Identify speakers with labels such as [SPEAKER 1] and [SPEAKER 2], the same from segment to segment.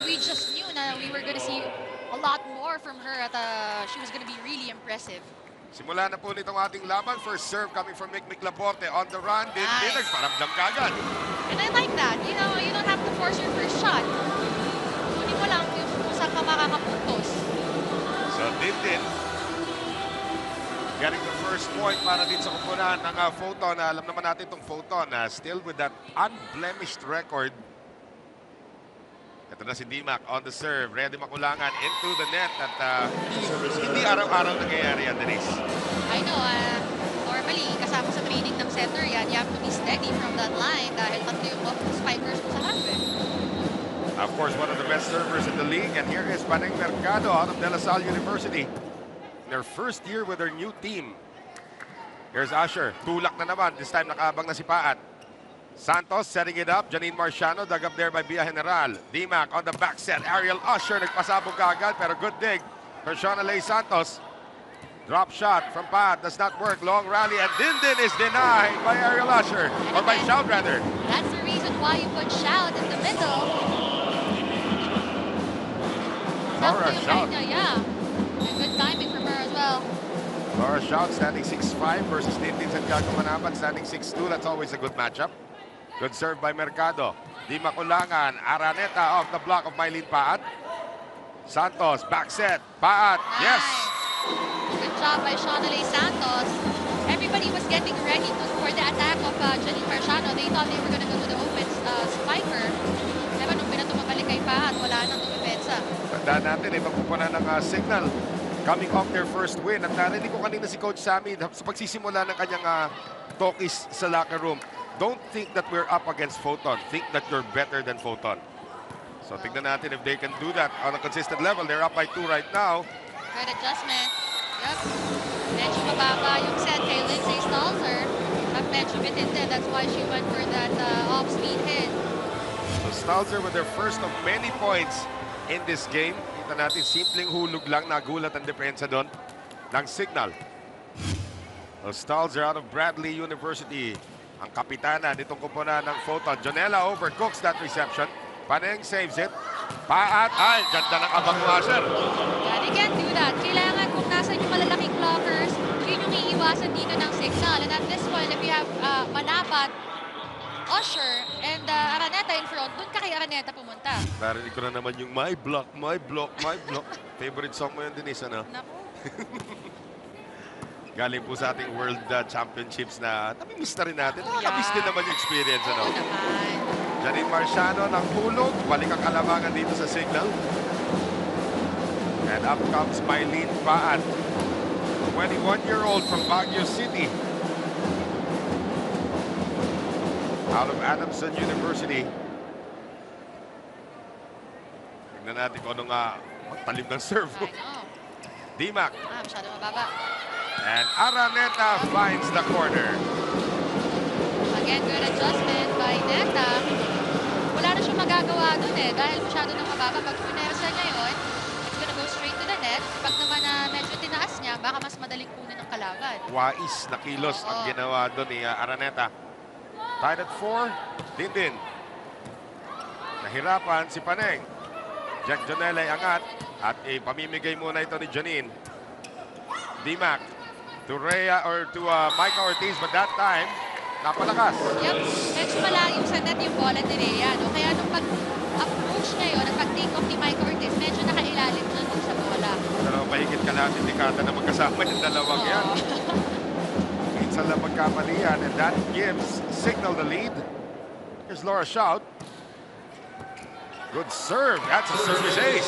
[SPEAKER 1] We just knew na we were gonna see a lot more from her at she was gonna be really impressive.
[SPEAKER 2] Simula na po nitong ating laban. First serve coming from Mick Laporte on the run. Din
[SPEAKER 1] Nice.
[SPEAKER 2] nagparamdam kagad.
[SPEAKER 1] And I like that. You know, you don't have to force your first shot. Kunin mo lang yung kung saan ka makakapuntos.
[SPEAKER 2] So Din getting the first point para din sa kupunan ng Photon. Alam naman natin itong Photon still with that unblemished record. Ito na si Dimac on the serve. Ready makulangan into the net. At hindi araw-araw nangyayari yan, Denise.
[SPEAKER 1] I know, normally, kasama sa training ng center yan, you have to be steady from that line dahil tatlo yung spikers mo sa harap.
[SPEAKER 2] Of course, one of the best servers in the league. And here is Paneng Mercado out of De La Salle University. Their first year with their new team. Here's Usher. Tulak na naman. This time nakaabang na si Paat. Santos setting it up. Janine Marciano dug up there by Villa General. Dimac on the back set. Ariel Usher nagpasabog kaagad pero good dig. Persona Lay Santos. Drop shot from Pat. Does not work. Long rally and Dindin is denied by Ariel Usher. Or by Shout rather.
[SPEAKER 1] That's the reason why you put Shout in the middle.
[SPEAKER 2] Laura Shout.
[SPEAKER 1] Yeah. And good timing from her as well.
[SPEAKER 2] Laura Shout standing 6'5 versus Dindin Santiago Manabat standing 6'2. That's always a good matchup. Good serve by Mercado. Di makulangan. Araneta off the block of Mylene Paat. Santos, back set. Paat,
[SPEAKER 1] Nice.
[SPEAKER 2] yes.
[SPEAKER 1] Good job by Shonalay Santos. Everybody was getting ready for the attack of Janine Marciano. They thought they were going to go to the open spiker. Diba nung pinatumabalik kay Paat, wala nang tumipensa.
[SPEAKER 2] Tandaan natin, ibang pupunan ng signal. Coming off their first win. At narinig ko kanina si Coach Sammy sa pagsisimula ng kanyang talkies sa locker room. Don't think that we're up against Photon. Think that you're better than Photon. So tignan natin if they can do that on a consistent level. They're up by 2 right now.
[SPEAKER 1] Good adjustment. Yep. Medyo mababa yung set kay Lindsay Stalzer. At medyo bitin din. That's why she went for that off-speed hit.
[SPEAKER 2] So Stalzer with their first of many points in this game. Kita natin, simpleng hulog lang. Nagulat ang depensa doon ng signal. So Stalzer out of Bradley University. Ang kapitana nitong kupunan ng Photon. Jonella overcooks that reception. Paneng saves it. Paat. Ay, ganda ng abang washer.
[SPEAKER 1] Yeah, they can't do that. Kailangan kung nasan yung malalaking blockers, yun yung iiwasan dito ng signal. And at this point, if you have Manabat, Usher, and Araneta in front, dun ka kay Araneta pumunta.
[SPEAKER 2] Narinig ko na naman yung my block, my block, my block. Favorite song mo yun, Denise, ano?
[SPEAKER 1] Naku.
[SPEAKER 2] Galing po sa ating World Championships na namimiss na rin natin. Nakakamiss
[SPEAKER 1] Yeah.
[SPEAKER 2] din naman yung experience, ano?
[SPEAKER 1] Oo naman.
[SPEAKER 2] Janine Marciano ng hulog. Balik ang kalamangan dito sa signal. And up comes Mylene Paat. 21-year-old from Baguio City. Out of Adamson University. Tignan natin kung ano nga magtalim ng serve.
[SPEAKER 1] I know.
[SPEAKER 2] Dimac.
[SPEAKER 1] Masyado mababa.
[SPEAKER 2] And Araneta finds the corner.
[SPEAKER 1] Again, good adjustment by Neta. Wala na siyang magagawa dun dahil masyado nang mababa. Pag punersa niya yun, it's gonna go straight to the net. Pag naman medyo tinaas niya, baka mas madaling kunin ng kalaban.
[SPEAKER 2] Wais na kilos ang ginawa doon ni Araneta. Tied at 4, Dindin. Nahirapan si Paneng. Jack Jonelle ay angat at ipamimigay muna ito ni Janine. Dimac to Rhea or to Micah Ortiz, but that time napalakas.
[SPEAKER 1] Yep, medyo malayo sa net yung bola ni Rhea. No? Kaya nung pag-approach niya yun, at pag-take off ni Micah Ortiz, medyo nakailalim na dun sa bola.
[SPEAKER 2] Pero mahigit kalahati dekada na magkasama yung dalawang yan. Minsan lang magkamalian, and that gives Signal the lead. Here's Laura Shout. Good serve. That's a service ace.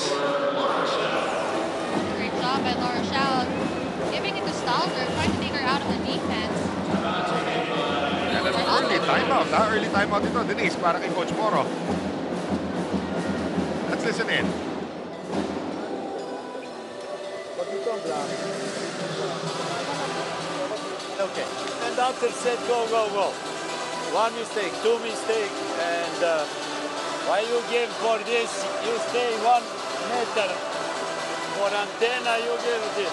[SPEAKER 1] Great job by Laura Shout. Giving it to Stalzer, trying to take her out of the defense.
[SPEAKER 2] And an early timeout. Early timeout ito, Denise, para kay Coach Moro. Let's listen in.
[SPEAKER 3] Okay. And after set, go, go, go. One mistake, two mistake, and while you give for this, you stay 1 meter. For antenna, you give this.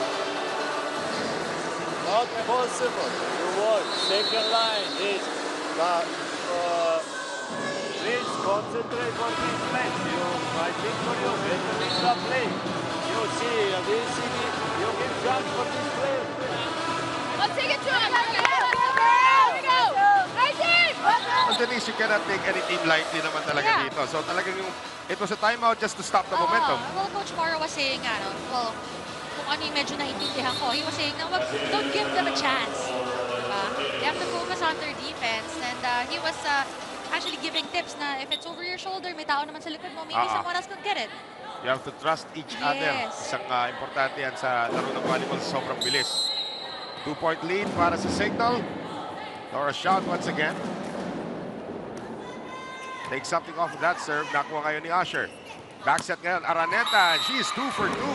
[SPEAKER 3] Not possible. You work. Second line is Please concentrate for this match. I think for you, better win the play. You see, you give chance for this player.
[SPEAKER 1] Let's take it to him. Here we go. Right team.
[SPEAKER 2] Well, Denise, you cannot take any team lightly naman talaga
[SPEAKER 1] Yeah.
[SPEAKER 2] dito. So talagang it was a timeout just to stop the momentum.
[SPEAKER 1] Well, Coach Moro was saying, well, kung ano yung medyo naiintindihan ko, he was saying, no, don't give them a chance. Diba? They have to focus on their defense. And he was actually giving tips na if it's over your shoulder, may tao naman sa likod mo, maybe someone else could get it.
[SPEAKER 2] You have to trust each other.
[SPEAKER 1] Yes.
[SPEAKER 2] Isang importante yan sa laro ng volleyball sa sobrang bilis. 2-point lead para sa Signal. Laura shot once again. Take something off of that serve. Nakuha ngayon ni Usher. Backset ngayon, Araneta. She's 2 for 2.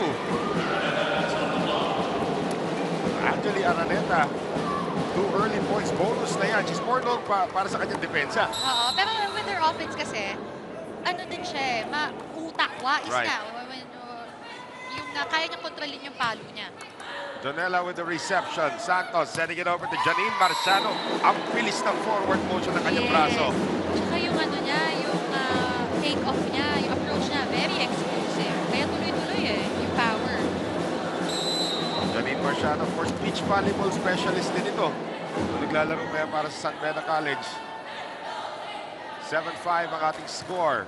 [SPEAKER 2] Actually, Araneta, 2 early points. Bonus na yan. She's more known para sa kanyang depensa.
[SPEAKER 1] Oo, pero with their offense kasi, ano din siya, mautak, wais
[SPEAKER 2] Right.
[SPEAKER 1] nga. Yung kaya niya kontrolin yung palo niya.
[SPEAKER 2] Donella with the reception. Santos sending it over to Janine Marciano. Ang bilis ng forward motion ng kanyang braso.
[SPEAKER 1] Tsaka yung ano niya, yung take-off niya, yung approach niya, very explosive. Kaya tuloy-tuloy yung power.
[SPEAKER 2] Janine Marciano, of course, beach volleyball specialist din ito. Naglalaro kaya para sa San Beda College. 7-5 ang ating score.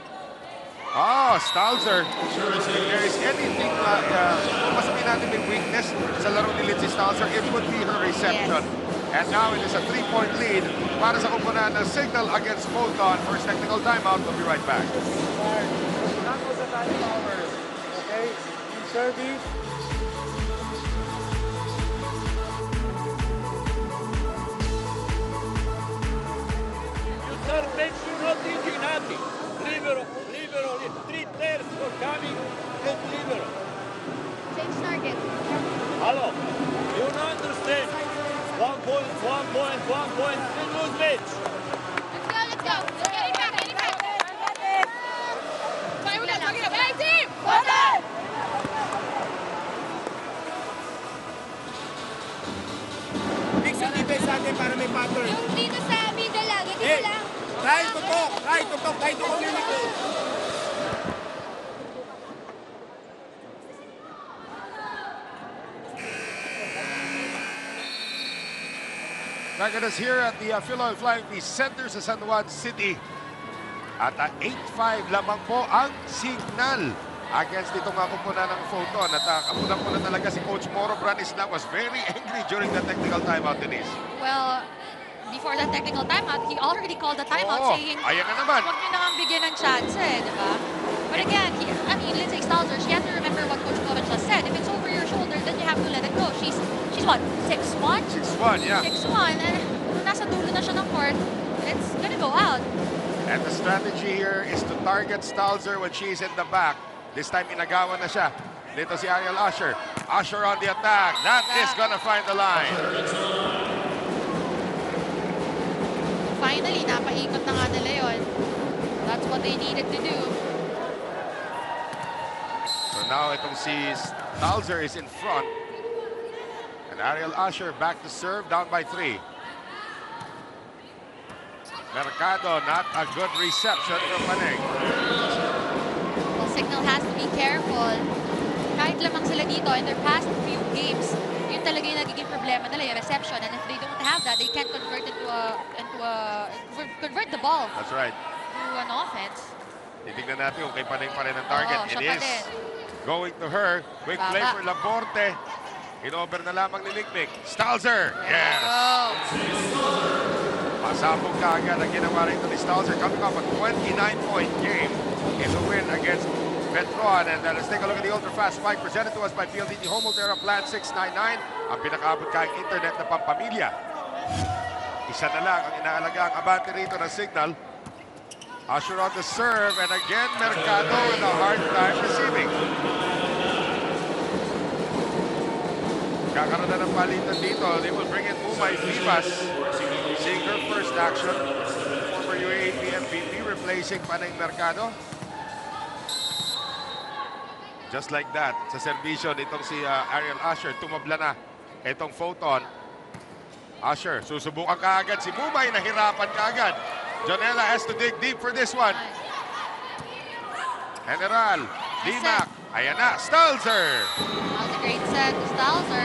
[SPEAKER 2] Stalzer. If there is anything kung masabi natin may weakness sa laro ni Lindsay Stalzer, it would be her reception.
[SPEAKER 1] Yes.
[SPEAKER 2] And now it is a 3-point lead para sa kumpunan ng Signal against Photon. First technical timeout. We'll be right back.
[SPEAKER 3] That was a time power. Okay? In service. You sir, make sure not thinking nothing. Libero, three players for coming and libero.
[SPEAKER 1] Change target.
[SPEAKER 3] Hello, you don't understand. 1 point, we lose match.
[SPEAKER 1] Let's go. Get it back. Tayo na lang. Hey, team!
[SPEAKER 4] Mix ang defense natin para may pattern.
[SPEAKER 1] Yung dito sa middle lang, dito
[SPEAKER 4] Eh,
[SPEAKER 1] lang.
[SPEAKER 4] try tutok, kahit communicate.
[SPEAKER 2] Back at us here at the Philoil Flying Fish Center sa San Juan City. At 8-5 lamang po ang Signal against itong kumpunan ng Photon. At kapunang-puna talaga si Coach Moro Branislang was very angry during the technical timeout, Denise.
[SPEAKER 1] Well, before the technical timeout, he already called the timeout saying,
[SPEAKER 2] ayan na naman.
[SPEAKER 1] huwag niyo nang bigyan ng chance, di ba? But again, Lindsay Stalzer, she has to remember what Coach Moro just said. If it's over your shoulder, then you have to let it go. She's what, 6'1"?
[SPEAKER 2] 6-1, yeah.
[SPEAKER 1] 6'1", and kung nasa dulo na siya ng court, it's gonna go out.
[SPEAKER 2] And the strategy here is to target Stalzer when she's in the back. This time, inagawan na siya. Dito si Ariel Usher. Usher on the attack. That is gonna find the line.
[SPEAKER 1] Finally, napaikot na nga nila yun. That's what they needed to do.
[SPEAKER 2] So now itong si Stalzer is in front. And Ariel Usher back to serve, down by 3. Mercado, not a good reception from Paneng.
[SPEAKER 1] Well, Signal has to be careful. Kahit lamang sila dito in their past few games, yun talaga yung nagiging problema nila, yung reception. And if they don't have that, they can't convert convert the ball
[SPEAKER 2] That's right.
[SPEAKER 1] to an offense.
[SPEAKER 2] Titignan natin kung kay Paneng pa rin ang target.
[SPEAKER 1] Oo,
[SPEAKER 2] It
[SPEAKER 1] siya pa
[SPEAKER 2] is
[SPEAKER 1] din.
[SPEAKER 2] going to her. Quick play
[SPEAKER 1] Baba.
[SPEAKER 2] for Laborte. In-over na lamang ni Likmik. Stalzer! Yes! Pasabog ka agad ang ginawa rito ni Stalzer, coming off a 29-point game in the win against Petron. And let's take a look at the Ultra Fast Spike presented to us by PLDT Home Ultra Plan 699, ang pinakaabot kayang internet na pampamilya. Isa na lang ang inaalaga ang abante rito ng Signal. Usher on the serve, and again Mercado with a hard time receiving. Kakaroon na ng palitan dito. They will bring in Mumay Vivas. Seeing her first action. Former UAAP MVP replacing Panay Mercado. Just like that, sa servisyo nitong si Ariel Usher, tumabla na itong Photon. Usher, susubukan kaagad si Mumay, nahirapan kaagad. Jonella has to dig deep for this one.
[SPEAKER 1] Nice.
[SPEAKER 2] General, Dimac, ayan na, Stalzer.
[SPEAKER 1] That was a great set to Stalzer.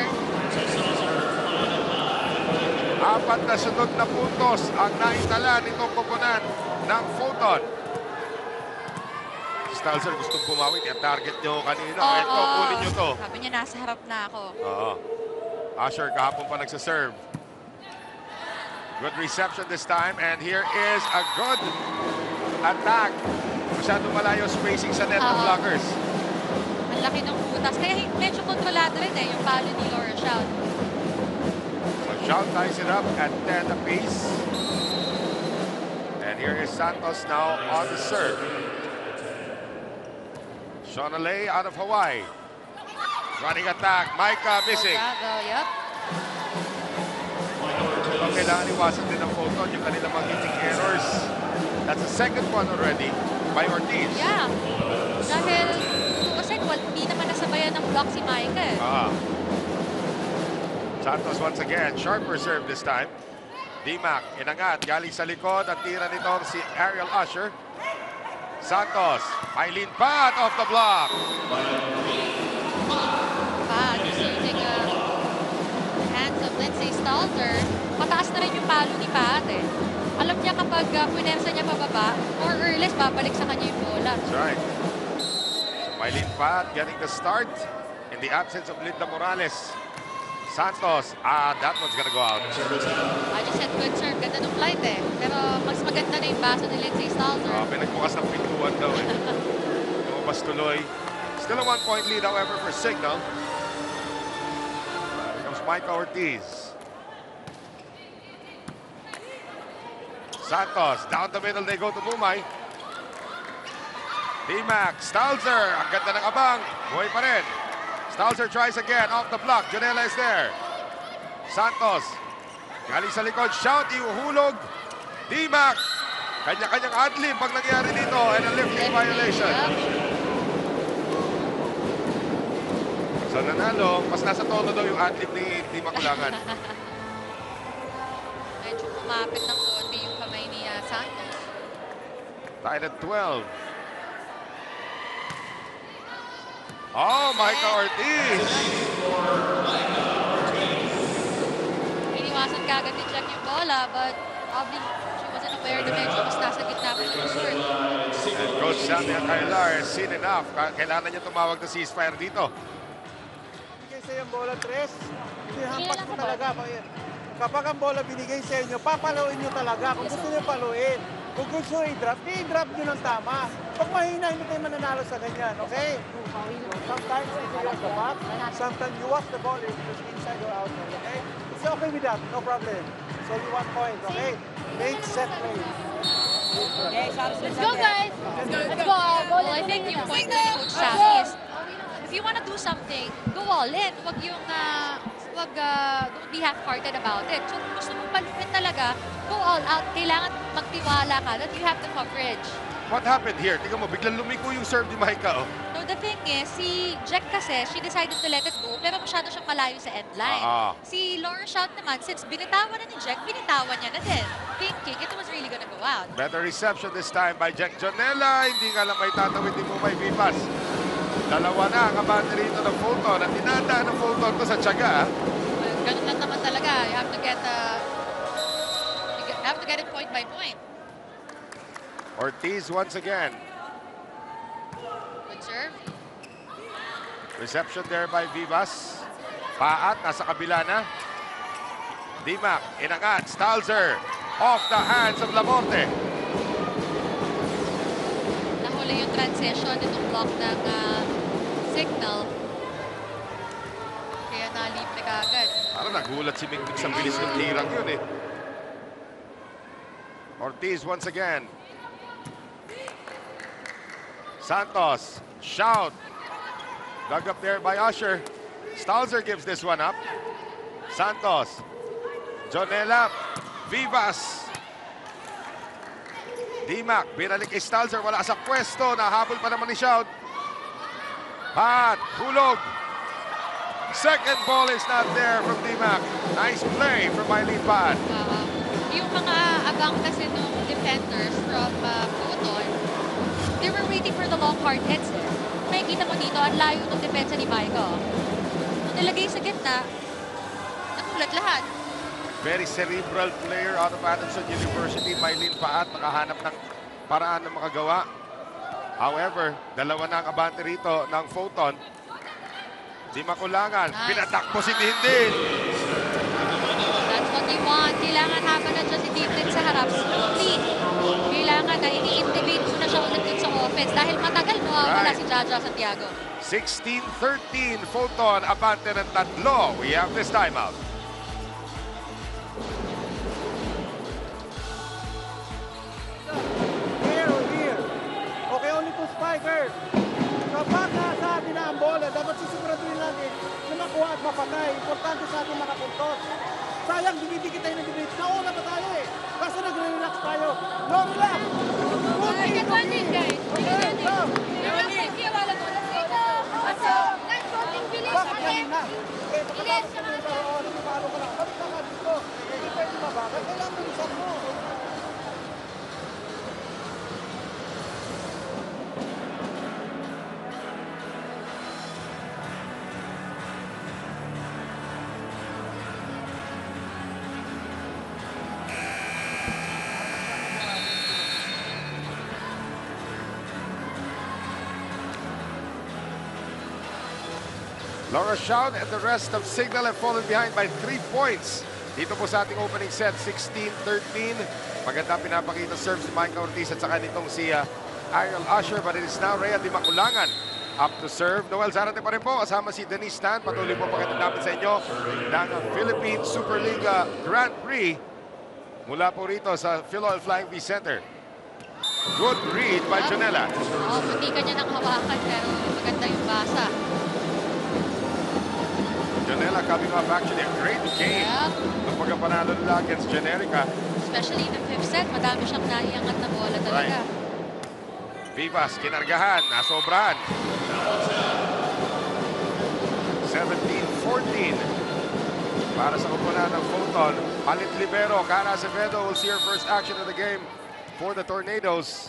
[SPEAKER 2] 4 na sunod na puntos ang naitala nitong koponan ng Photon. Stalzer gustong bumawit. Yung target nyo kanina. Ito, kunin nyo to.
[SPEAKER 1] Sabi niya, nasa harap na ako.
[SPEAKER 2] Oo. Usher kahapon pa nagsaserve. Good reception this time. And here is a good attack. Masyadong malayo spacing sa net ng blockers.
[SPEAKER 1] Ang laki ng butas. Kaya medyo kontrolado rin yung palo ni Laura Shout.
[SPEAKER 2] So Shout ties it up at 10 apiece. And here is Santos now on the serve. Shonalay out of Hawaii. Running attack. Micah missing.
[SPEAKER 1] Bravo, yup.
[SPEAKER 2] Ito kailangan iwasan din ng Photon yung kanilang mga hitting errors. That's the second one already by Ortiz.
[SPEAKER 1] Yeah. Dahil, kasi hindi naman nasabayan ng block si Micah eh.
[SPEAKER 2] Santos once again. Sharper serve this time. Dimac, inangat. Galing sa likod. Ang tira nito si Ariel Usher. Santos, Mylene Pat off the block.
[SPEAKER 1] Pat is using hands of Lindsay Stalzer. Mataas na rin yung palo ni Pat eh. Alam niya kapag punersa niya pababa, more or less babalik sa kanya yung bola.
[SPEAKER 2] That's right. So Mylene Pat getting the start in the absence of Linda Morales. Santos, that one's gonna go out.
[SPEAKER 1] I just said good serve. Ganda ng flight eh. Pero mas maganda na yung baso ni Lindsay Stalzer.
[SPEAKER 2] Pinagbukas ng pintuan daw eh. Lumabas tuloy. Still a 1-point lead, however, for Signal. Here comes Micah Ortiz. Santos, down the middle, they go to Bumay. Dimac, Stalzer, ang ganda ng abang. Buhay pa rin. Stalzer tries again, off the block. Jonella is there. Santos, galing sa likod, Shout, iuhulog. Dimac, kanya-kanyang adlib pag nangyari dito, and a lifting violation. So nanalo, mas nasa tono daw yung adlib ni Makulangan.
[SPEAKER 1] Medyo kumapit ng konti yung kamay ni Santos.
[SPEAKER 2] Tied at 12. Oh, Micah Ortiz.
[SPEAKER 1] Iniwasan kagad ni Jack yung bola, but probably she wasn't aware na medyo mas nasa gitna pa siya ng court.
[SPEAKER 2] And Coach Samuel Kailar has seen enough. Kailangan niya tumawag ng ceasefire dito.
[SPEAKER 5] Binigay sa yung bola, Tres. Hampas mo talaga. Kapag ang bola binigay sa inyo, papaluin nyo talaga. Kung gusto nyo paluin. Kung gusto nyo i-drop, i-drop nyo ng tama. Pag mahina, hindi kayo mananalo sa ganyan, okay? Sometimes you watch the back, sometimes you watch the ball inside or outside, okay? It's okay with that, no problem. So you 1 point, okay? Make set play.
[SPEAKER 6] Let's go, guys. Let's go.
[SPEAKER 1] Well, I think yung point ni Coach Sammy is, if you want to do something, go all in. Wag yung, don't be half-hearted about it. So, kung gusto mong paluin talaga, go all out. Kailangan magtiwala ka that you have the coverage.
[SPEAKER 2] What happened here? Tingnan mo, biglang lumiko yung serve ni Micah. Oh.
[SPEAKER 1] So, the thing is, si Jack kasi, she decided to let it go, pero masyado siyang malayo sa end line. Si Laura Shout naman, since binitawan na ni Jack, binitawan niya na din. Thinking it was really gonna go out.
[SPEAKER 2] Better reception this time by Jack Jonella. Hindi nga lang may tatawid ni Mumay Vipas. Dalawa na ang kabante rito ng Photon. At dinadaan ng Photon to sa tiyaga.
[SPEAKER 1] Ganun lang naman talaga. You have to get it point by point.
[SPEAKER 2] Ortiz once again.
[SPEAKER 1] Good serve.
[SPEAKER 2] Reception there by Vivas. Paat, nasa kabila na. Dimac, inangat. Stalzer, off the hands of Lamorte.
[SPEAKER 1] Nahuli yung transition itong block ng Signal. Kaya nalibre ka agad.
[SPEAKER 2] Parang nagulat si Mikmik sa bilis ng tirang yun eh. Ortiz once again. Santos, Shout. Dug up there by Usher. Stalzer gives this one up. Santos. Jonella. Vivas. Dimac, binalik kay Stalzer. Wala sa pwesto. Nahabol pa naman ni Shout. Pat, hulog. Second ball is not there from Dimac. Nice play from Mylene Pat.
[SPEAKER 1] yung mga abang kasi nung defenders from Photon, they were waiting for the long hard hits. Makikita mo dito, ang layo ng depensa ni Maika. Nung nilagay sa gitna, nagulat lahat.
[SPEAKER 2] Very cerebral player out of Adamson University. Mylene Paat nakahanap ng paraan na makagawa. However, dalawa na ang abante rito ng Photon. Di makulangan.
[SPEAKER 1] Nice.
[SPEAKER 2] Pinatakbo si Dindin.
[SPEAKER 1] That's what you want. Kailangan habang nandiyan si Dindin sa harap, slowly. Kailangan na ini-intimate mo na siya ulit dun sa offense dahil matagal mo wala si Jaja Santiago.
[SPEAKER 2] 16-13 Photon. Abante ng tatlo. We have this timeout.
[SPEAKER 5] Here. Okay, only two spikers. Kapag nasa atin na ang bola, dapat sisiguraduhin natin na makuha at mapatay. Importante sa atin makapuntos. Sayang, dinidikit tayo ng debate. Nauna pa tayo eh. Kasi nagre-relax tayo. No, relax.
[SPEAKER 6] Take advantage, guys. Take advantage.
[SPEAKER 5] Go.
[SPEAKER 6] Relax, kaya wala mo. Let's take the... Let's go, team bilis.
[SPEAKER 5] Bakit kanina? Eh, pagkatapos ka ng laroon, paano ka lang? Bakit ka dito? Hindi pwede mabakit. Kailangan mo isang mo.
[SPEAKER 2] Laura Shaun and the rest of Signal have fallen behind by 3 points. Dito po sa ating opening set, 16-13. Maganda pinapakita serve si Micah Ortiz at saka nitong si Ariel Usher. But it is now Rhea Di Maculangan up to serve. Noel Zarate pa rin po kasama si Denise Tan. Patuloy po pakita namin sa inyo ng Philippine Superliga Grand Prix mula po rito sa Philoil Flying V Center. Good read by Janela.
[SPEAKER 1] Oh, hindi ka niya nang hawakan pero maganda yung basa.
[SPEAKER 2] Janela coming off actually a great game.
[SPEAKER 1] Yeah.
[SPEAKER 2] Nung pagkapanalo nila against Generica.
[SPEAKER 1] Especially in the fifth set, madami siyang naiangat na bola talaga.
[SPEAKER 2] Vivas, kinargahan, nasobrahan. 17-14 para sa kupunan ng Photon. Palit libero, Cara Acevedo will see her first action of the game for the Tornadoes.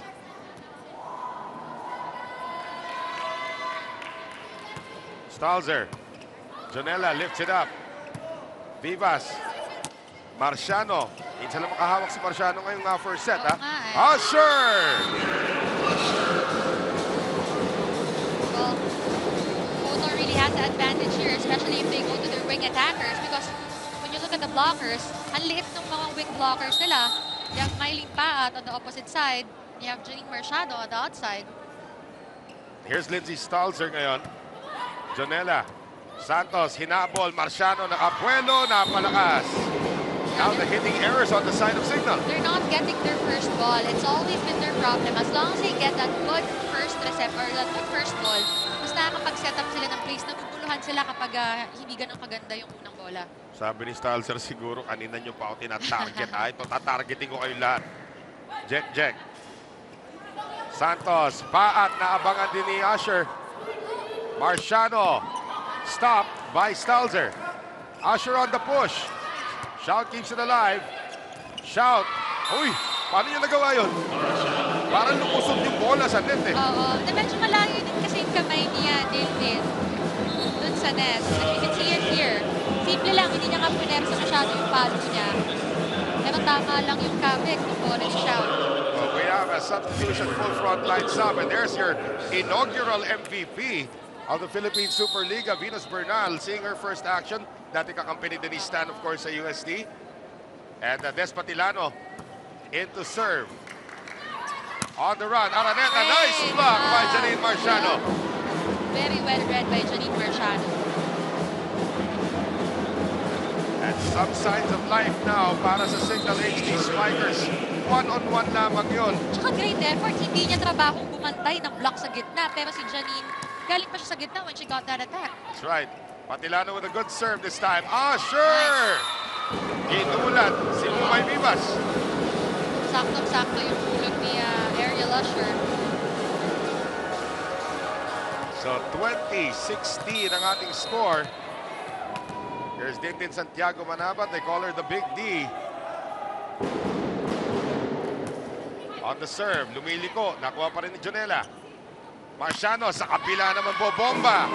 [SPEAKER 2] Stalzer. Janela lifts it up. Vivas. Marciano. Minsan lang makahawak si Marciano ngayong first set.
[SPEAKER 1] Oo nga eh.
[SPEAKER 2] Usher!
[SPEAKER 1] Well, Photon really has the advantage here, especially if they go to their wing attackers because when you look at the blockers, ang liit ng mga wing blockers nila. You have Mylene Paat on the opposite side. You have Janine Marciano on the outside.
[SPEAKER 2] Here's Lindsay Stalzer ngayon. Janela. Santos, hinabol. Marciano, nakapuelo, napalakas. Now the hitting errors on the side of Signal.
[SPEAKER 1] They're not getting their first ball. It's always been their problem. As long as they get that good first recept or that good first ball, mas nakakapag-set up sila ng plays. Naguguluhan sila kapag hindi ganun kaganda yung unang bola.
[SPEAKER 2] Sabi ni Stalzer, siguro kanina nyo pa ako tinatarget. Ito, tatargeting ko kayo lahat. Jack. Santos, Paat, naabangan din ni Usher. Marciano, stopped by Stalzer. Usher on the push. Shout keeps it alive. Shout. Uy, paano niya nagawa yun? Parang lumusot yung bola sa net eh.
[SPEAKER 1] Oo. Na medyo malayo din kasi yung kamay niya, Dindin. Dun sa net. And you can see it here. Simple lang, hindi niya nga pinersa masyado yung palo niya. Pero tama lang yung kabig ng bola ni Shout.
[SPEAKER 2] Well, we have a substitution full front line sub. And there's your inaugural MVP of the Philippine Superliga, Venus Bernal, seeing her first action. Dati kakampi ni Denise Tan, of course, sa USD. And Des Patilano into serve. On the run, Araneta, nice block by Janine Marciano.
[SPEAKER 1] Very well read by Janine Marciano.
[SPEAKER 2] And some signs of life now para sa Signal HD Spikers. One-on-one lamang yun.
[SPEAKER 1] Tsaka great effort. Hindi niya trabahong bumantay ng block sa gitna. Pero si Janine, galing pa siya sa gitna when she got that attack.
[SPEAKER 2] That's right. Patilano with a good serve this time. Sure! Inuulat si Mumay Vivas.
[SPEAKER 1] Saktong-sakto yung hulog ni Ariel Usher.
[SPEAKER 2] So 20-16 ang ating score. Here's Dindin Santiago Manabat. They call her the Big D. On the serve, lumiliko. Nakuha pa rin ni Jonella. Marciano sa kabila naman po, bomba.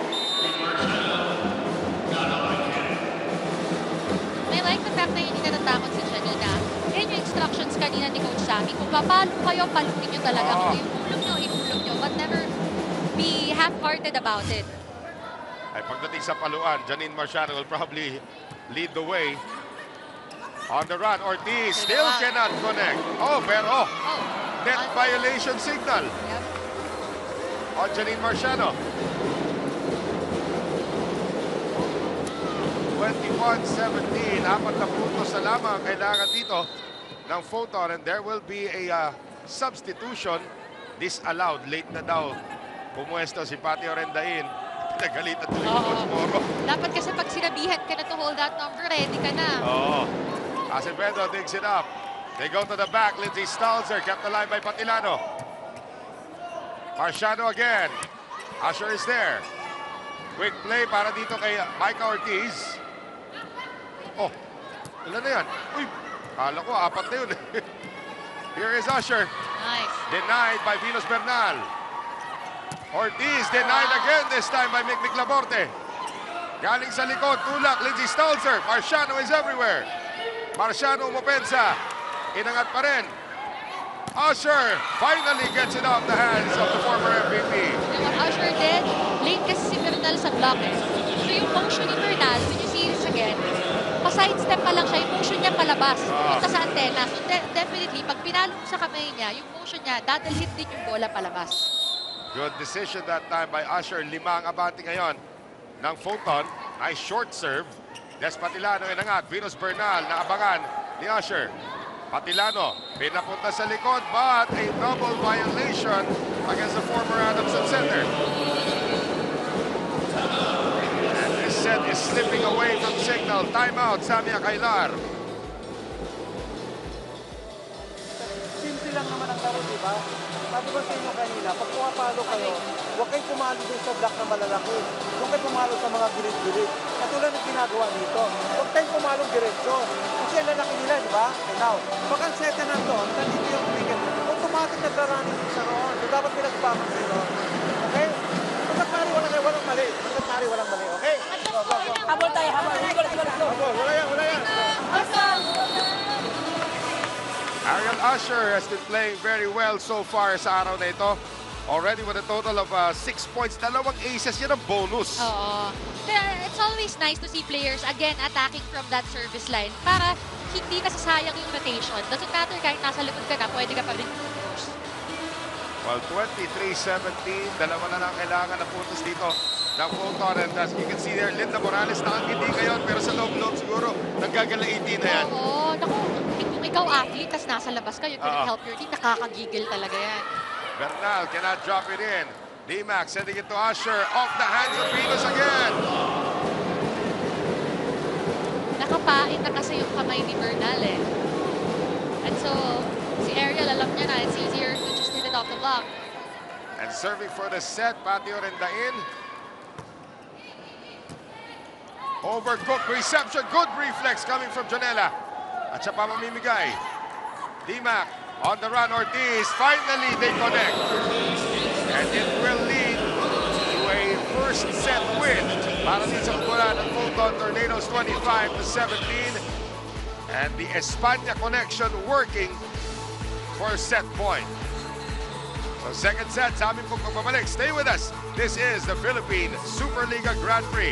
[SPEAKER 1] I like the fact na hindi natatakot si Janelle. Yan yung instructions kanina ni Coach Sammy. Kung papalo kayo, paluin nyo talaga.
[SPEAKER 2] Oo.
[SPEAKER 1] Kung ihulog nyo, ihulog nyo. But never be half-hearted about it.
[SPEAKER 2] Ay pagdating sa paluan, Janine Marciano will probably lead the way. On the run, Ortiz still cannot connect. Oh, pero
[SPEAKER 1] Oh.
[SPEAKER 2] net violation signal
[SPEAKER 1] Yep.
[SPEAKER 2] on Janine Marciano. 21-17, 4 na puntos na lamang kailangan dito ng Photon, and there will be a substitution disallowed. Late na daw pumuesto si Pati Orendain. Nagalitan tuloy ni Coach Moro.
[SPEAKER 1] Dapat kasi pag sinabihan ka na to hold that number, ready ka na.
[SPEAKER 2] Oh, Acevedo digs it up. They go to the back. Lindsay Stalzer kept alive by Patilano. Marciano again. Usher is there. Quick play para dito kay Micah Ortiz. Oh, ilan na yan? Uy, kala ko, 4 na yun. Here is Usher.
[SPEAKER 1] Nice.
[SPEAKER 2] Denied by Venus Bernal. Ortiz denied again, this time by Mick Laborte. Galing sa likod, tulak, Lindsay Stalzer. Marciano is everywhere. Marciano umopensa. Inangat pa rin. Usher finally gets it off the hands of the former MVP.
[SPEAKER 1] And what Usher did, late kasi si Bernal sa block eh. So yung motion ni Bernal, when you see this again, pa-sidestep pa lang siya, yung motion niya palabas, punta sa antena. So definitely, pag pinalo mo sa kamay niya, yung motion niya, dadalhin din yung bola palabas.
[SPEAKER 2] Good decision that time by Usher. 5 ang abante ngayon ng Photon. Nice short serve. Des Patilano inangat. Venus Bernal naabangan ni Usher. Patilano pinapunta sa likod, but a double violation against the former Adamson center. And this set is slipping away from signal. Timeout, Samia Kailar.
[SPEAKER 5] Simple lang naman ang laro, di ba? Sabi ko sa inyo kanina, pag pumapalo kayo, huwag kayo pumalo din sa block na malalaki. Huwag kayo pumalo sa mga gilid-gilid. Katulad ng ginagawa dito. Huwag kayong pumalong diretso. Kasi ang lalaki nila, di ba? Okay, now, pag ang seta na to, nandito yung wicket, automatic nagraraning din sa roon. So, dapat pinagpaman sa roon. Okay? Pagkat pari walang mali. Pagkat pari walang mali. Okay? Go, go, go.
[SPEAKER 6] Habol tayo, habol. Let's go.
[SPEAKER 5] Habol, wala yan, wala yan.
[SPEAKER 2] Ariel Usher has been playing very well so far sa araw na ito. Already with a total of 6 points. 2 aces, yan ang bonus.
[SPEAKER 1] Oo. Kaya it's always nice to see players again attacking from that service line para hindi ka sasayang yung rotation. Doesn't matter kahit nasa likod ka na, pwede ka pa rin push.
[SPEAKER 2] Well, 23-17, 2 na lang kailangan na puntos dito ng Photon. And as you can see there, Linda Morales nakangiti ngayon, pero sa loob-loob siguro nanggagalaiti na yan.
[SPEAKER 1] Oo. Naku, kung ikaw athlete, tas nasa labas ka, you couldn't help your team, nakakagigil talaga yan.
[SPEAKER 2] Bernal cannot drop it in. D-Mac sending it to Usher. Off the hands of Venus again.
[SPEAKER 1] Nakapain na kasi yung kamay ni Bernal eh. And so, si Ariel, alam niya na, it's easier to just hit it off the block.
[SPEAKER 2] And serving for the set, Pati Orendain. Overcooked reception. Good reflex coming from Jonella. At siya pa mamimigay. D-Mac on the run, Ortiz. Finally, they connect. And it will lead to a first set win para din sa kukulan ng Photon Tornadoes 25-17. And the Espana connection working for set point. So second set, sa aming pong pagbabalik. Stay with us. This is the Philippine Superliga Grand Prix.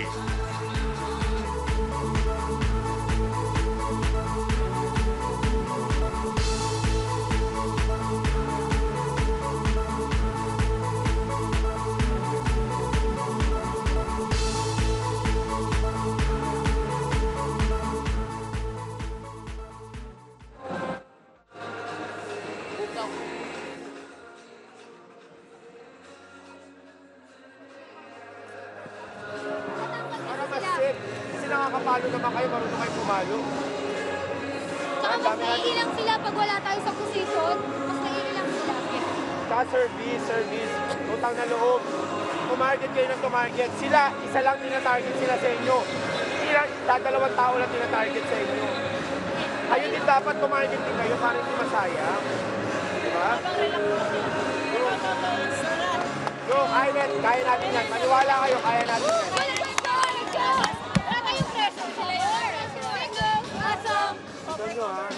[SPEAKER 5] Nakakapalo naman kayo, marunong kayo pumalo.
[SPEAKER 6] Tsaka mas naiilang sila pag wala tayo sa position. Mas naiilang sila.
[SPEAKER 5] Tsaka service, utang na loob. Tumarget kayo ng tumarget. Sila, isa lang tina-target sila sa inyo. Sila, dadalawang tao lang tina-target sa inyo. Ayun din dapat tumarget din kayo para hindi masayang. Ha? Go, kaya natin yan. Maniwala kayo, kaya natin yan.
[SPEAKER 6] Wala kayong pressure. Sila yun. Awesome.
[SPEAKER 5] Tignan nyo, ha?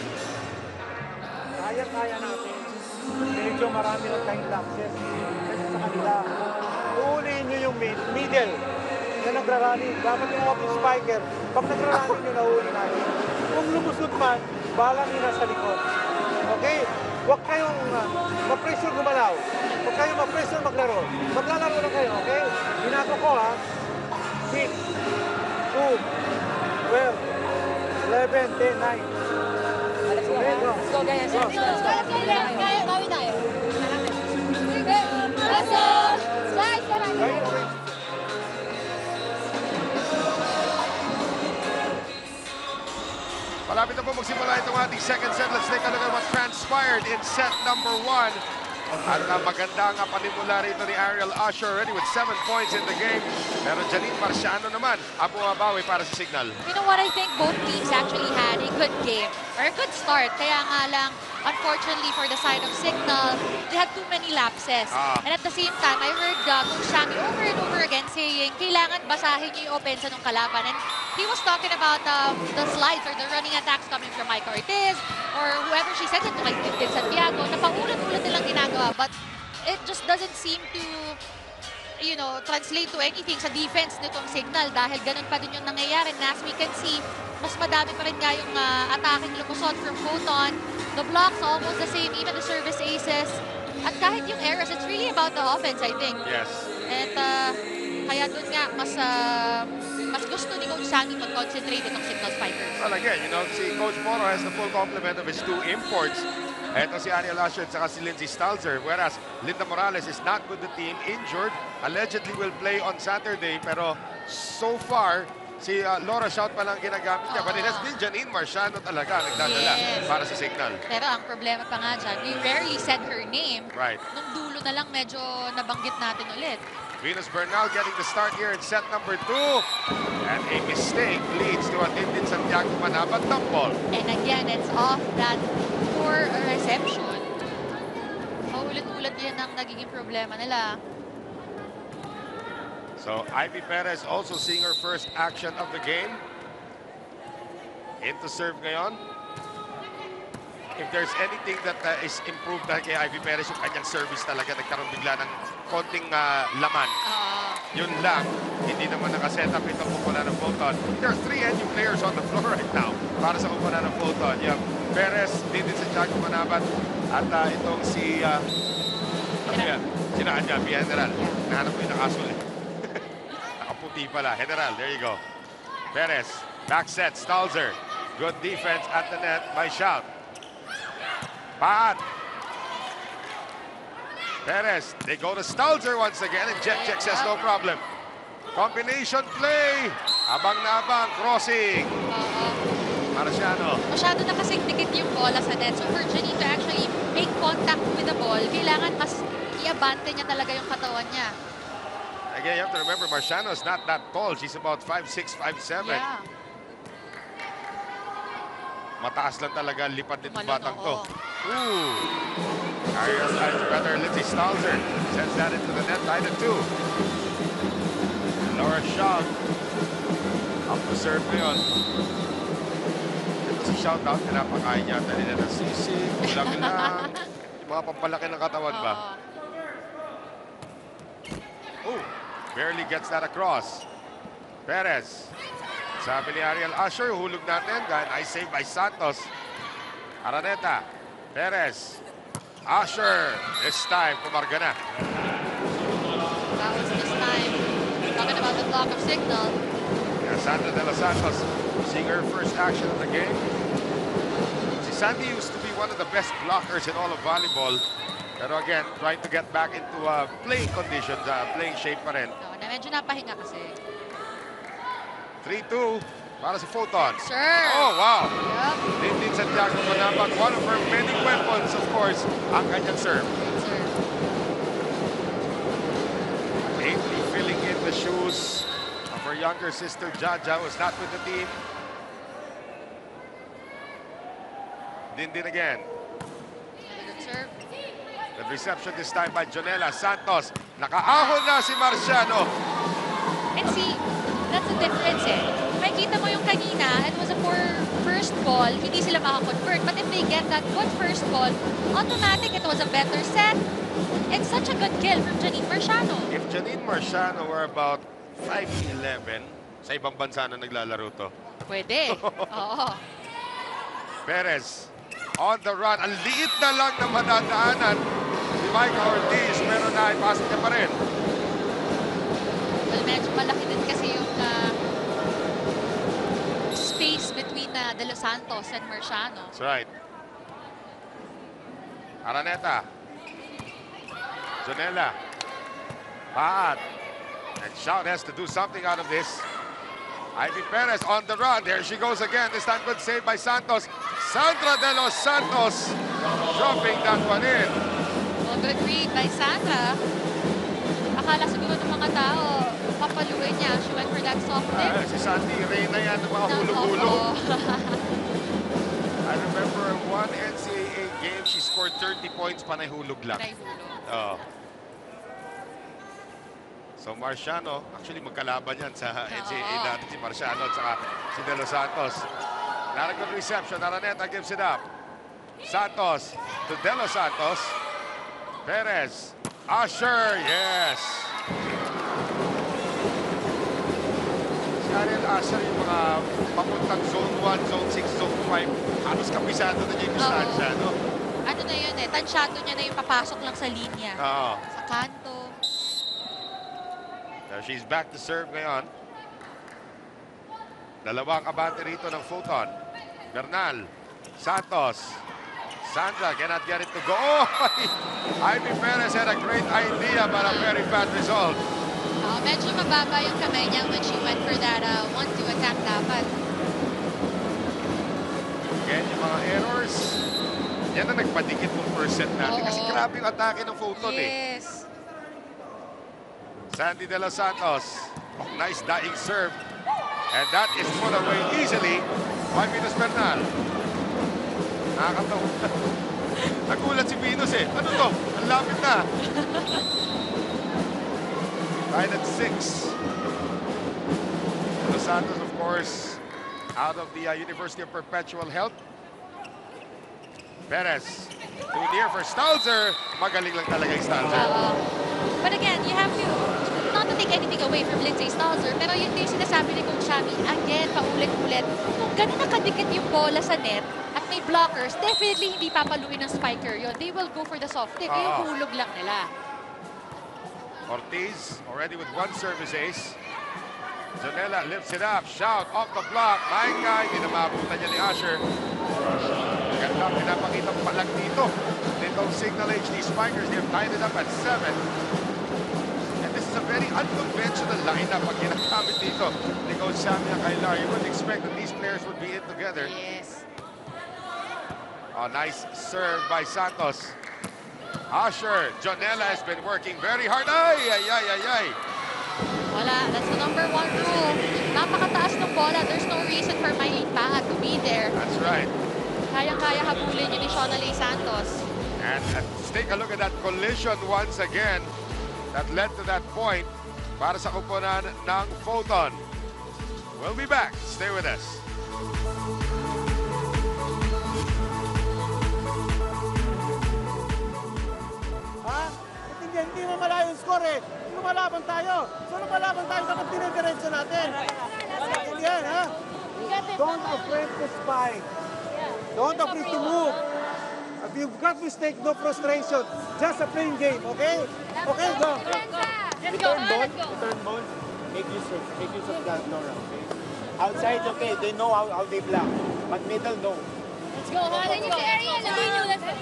[SPEAKER 5] Kaya natin. Medyo marami ng time lapses. Kasi sa kanila, uulihin nyo yung middle na nagrarally. Dapat yung open spiker. Pag nagrarally nyo, nahuli natin. Kung lumusot man, bahala nyo nasa likod. Okay? Huwag kayong ma-pressure gumalaw. Huwag kayong ma-pressure maglaro. Maglalaro na kayo, okay? Binato ko, ha? 6, 2, 12, 11, 10, 9. Okay, go.
[SPEAKER 6] Let's go, guys. Let's go. Kaya, gawin tayo. Awesome. Guys,
[SPEAKER 5] Okay, okay.
[SPEAKER 2] Malapit na po magsimula itong ating second set. Let's take a look at what transpired in set number 1. At maganda nga panimula rito ni Ariel Usher already with 7 points in the game. Pero Janine Marciano naman ang bumabawi para sa Signal.
[SPEAKER 1] You know what, I think both teams actually had a good game or a good start. Kaya nga lang, unfortunately for the side of Signal, they had too many lapses. And at the same time, I heard Coach Sammy over and over again saying, kailangan basahin niyo yung opensa ng kalaban. And he was talking about the slides or the running attacks coming from Mike Ortiz or whoever she said it to, like Tintin Santiago, na paulit-ulit nilang ginagawa. But it just doesn't seem to, you know, translate to anything sa defense nitong Signal dahil ganun pa din yung nangyayari. And as we can see, mas madami pa rin nga yung attacking lumusot from Photon. The blocks almost the same, even the service aces. At kahit yung errors, it's really about the offense, I think.
[SPEAKER 2] Yes.
[SPEAKER 1] And kaya dun nga, mas gusto ni Coach Sammy mag-concentrate itong Signal Spikers.
[SPEAKER 2] Well, again, you know, si Coach Moro has the full complement of his 2 imports. Ito si Ariel Usher at saka si Lindsay Stalzer. Whereas Linda Morales is not with the team, injured. Allegedly will play on Saturday. Pero so far, si Laura Shout pa lang ginagamit niya. But it has been Janine Marciano talaga nagdadala para sa Signal.
[SPEAKER 1] Pero ang problema pa nga dyan, we rarely said her name.
[SPEAKER 2] Right.
[SPEAKER 1] Nung dulo na lang medyo nabanggit natin ulit.
[SPEAKER 2] Venus Bernal getting the start here in set number 2. And a mistake leads to a Tintin Santiago Manabat dump ball.
[SPEAKER 1] And again, it's off that poor reception. Paulit-ulit yan ang nagiging problema nila.
[SPEAKER 2] So Ivy Perez also seeing her first action of the game. Into serve ngayon. If there's anything that is improved dahil kay Ivy Perez, yung kanyang service talaga nagkaroon bigla ng konting laman. Yun lang, hindi naman nakaset up itong kumpuna ng Photon. There are 3 NU players on the floor right now para sa kumpuna ng Photon. You have Perez, Tintin Santiago Manabat, at itong si sinaan niya, General. Nahanap ko yung nakasuli. Nakaputi pala. General, there you go. Perez, back set, Stalzer. Good defense at the net by Shout. Paat. Perez, they go to Stalzer once again, and Jet Check says no problem. Combination play. Abang na abang, crossing. Marciano.
[SPEAKER 1] Masyado na kasing dikit yung bola sa net. So for Janine to actually make contact with the ball, kailangan mas i-abante niya talaga yung katawan niya.
[SPEAKER 2] Again, you have to remember, Marciano is not that tall. She's about 5'6", 5'7".
[SPEAKER 1] Yeah.
[SPEAKER 2] Mataas lang talaga lipat nitong
[SPEAKER 1] Malun,
[SPEAKER 2] batang to.
[SPEAKER 1] oo.
[SPEAKER 2] Ooh. Ariel, rather, Lindsay Stalzer sends that into the net, tied at 2. Laura Shaw up to serve ngayon. Ito si Shoutout, pinapakain niya nila ng sisi, ulang lang. Yung mga pampalaki ng katawan ba? Ooh. Barely gets that across. Perez. Sabi ni Ariel Usher, hulog natin. Nice save by Santos. Araneta. Perez. Usher. This time, pumarga na.
[SPEAKER 1] That was this time. Talking about the block of Signal.
[SPEAKER 2] Yeah, Sandra De Los Santos seeing her first action of the game. Si Sandy used to be one of the best blockers in all of volleyball. Pero again, trying to get back into playing conditions, playing shape pa rin.
[SPEAKER 1] No, na medyo napahinga kasi.
[SPEAKER 2] 3-2 para sa Photon.
[SPEAKER 1] Sir.
[SPEAKER 2] Oh, wow.
[SPEAKER 1] Yep.
[SPEAKER 2] Tintin Santiago Manabat, one of her many weapons, of course, ang kanyang serve.
[SPEAKER 1] Sir.
[SPEAKER 2] Lately filling in the shoes of her younger sister, Jaja, was not with the team. Din again.
[SPEAKER 1] Another good serve.
[SPEAKER 2] Good reception this time by Jonella Santos. Nakaahon na si Marciano.
[SPEAKER 1] And see, that's the difference eh. Makikita mo yung kanina, it was a poor first ball, hindi sila makakonvert. But if they get that good first ball, automatic, it was a better set. It's such a good kill from Janine Marciano.
[SPEAKER 2] If Janine Marciano were about 5'11", sa ibang bansa na naglalaro to.
[SPEAKER 1] Pwede. Oo.
[SPEAKER 2] Perez on the run. Ang liit na lang na madadaanan ni Micah Ortiz, pero naipasok niya pa rin.
[SPEAKER 1] Well, medyo malaki din kasi yung space between De Los Santos and Marciano.
[SPEAKER 2] That's right. Araneta. Jonella. Paat. And Shout has to do something out of this. Ivy Perez on the run. There she goes again. This time good save by Santos. Sandra De Los Santos dropping that one in.
[SPEAKER 1] Well, good read by Sandra. Akala siguro ng mga tao, papaluin niya. She went for that soft tip.
[SPEAKER 2] Si Sandy Reyna yan ng mga
[SPEAKER 1] Nako.
[SPEAKER 2] hulog-hulog. I remember one NCAA game, she scored 30 points, panay hulog lang.
[SPEAKER 1] Naihulog.
[SPEAKER 2] Oh. So Marciano, actually magkalaban yan sa NCAA
[SPEAKER 1] Oo.
[SPEAKER 2] dati si Marciano at saka si De Los Santos. Not a good reception. Araneta gives it up. Santos to De Los Santos. Perez. Usher, yes. Si Ariel Usher, yung mga papuntang zone 1, zone 6, zone 5, halos kapisado na niya yung distansya, no?
[SPEAKER 1] Ano na yun eh, tansyado niya na yung papasok lang sa linya.
[SPEAKER 2] Oo.
[SPEAKER 1] Sa kanto.
[SPEAKER 2] Now she's back to serve ngayon. Dalawang abante rito ng Fulton. Bernal. Santos. Sandra cannot get it to go. Oh, Ivy Perez had a great idea but a very bad result.
[SPEAKER 1] Medyo mababa yung kamay niya when she went for that 1-2 attack dapat.
[SPEAKER 2] Again, yung mga errors. Yan ang nagpadikit ng first set natin. Kasi
[SPEAKER 1] Oo.
[SPEAKER 2] grabe yung atake ng Fulton eh.
[SPEAKER 1] Yes.
[SPEAKER 2] Sandy De Los Santos. Oh, nice dying serve. And that is put away easily by Venus Bernal. Nakakatawa. Nagulat si Venus eh. Ano to? Ang lapit na. Tied at 6. Los Santos, of course, out of the University of Perpetual Health. Perez. Too near for Stalzer. Magaling lang talaga yung Stalzer.
[SPEAKER 1] But again, you have to, not to take anything away from Lindsay Stalzer, pero yun yung sinasabi ni Coach Shami, again, paulit-ulit, kung ganun nakadikit yung bola sa net at may blockers, definitely hindi papaluin ng spiker yun. They will go for the soft tip. Yung hulog lang nila.
[SPEAKER 2] Ortiz already with one service ace. Jonella lifts it up. Shout off the block. Micah, hindi na maabutan niya ni Usher. Ganda pinapakita palag dito. They don't signal HD spikers. They've tied it up at 7. And this is a very unconventional lineup pag ginagamit dito ni Coach Sammy and Kailar. You wouldn't expect that these players would be in together.
[SPEAKER 1] Yes.
[SPEAKER 2] A nice serve by Santos. Usher, Jonella has been working very hard. Ay, ay, ay, ay, ay.
[SPEAKER 1] Wala. That's the number 1 rule. Napakataas ng bola. There's no reason for Mylene Paat to be there.
[SPEAKER 2] That's right.
[SPEAKER 1] Kayang-kaya habulin yun ni Shonalay Santos.
[SPEAKER 2] And let's take a look at that collision once again that led to that point para sa kupunan ng Fulton. We'll be back. Stay with us.
[SPEAKER 5] Ha? Hindi mo malayo yung score eh. Lumalaban tayo. So lumalaban tayo, dapat dinediretso natin. Hindi yan, ha? Don't afraid to spike. Don't afraid to move. If you've got mistake, no frustration. Just a plain game, okay? Okay, go. Return ball. Make use of that, Nora, okay? Outside, okay, they know how they block. But middle, no.
[SPEAKER 6] Let's go, ha? Let's go. Let's go.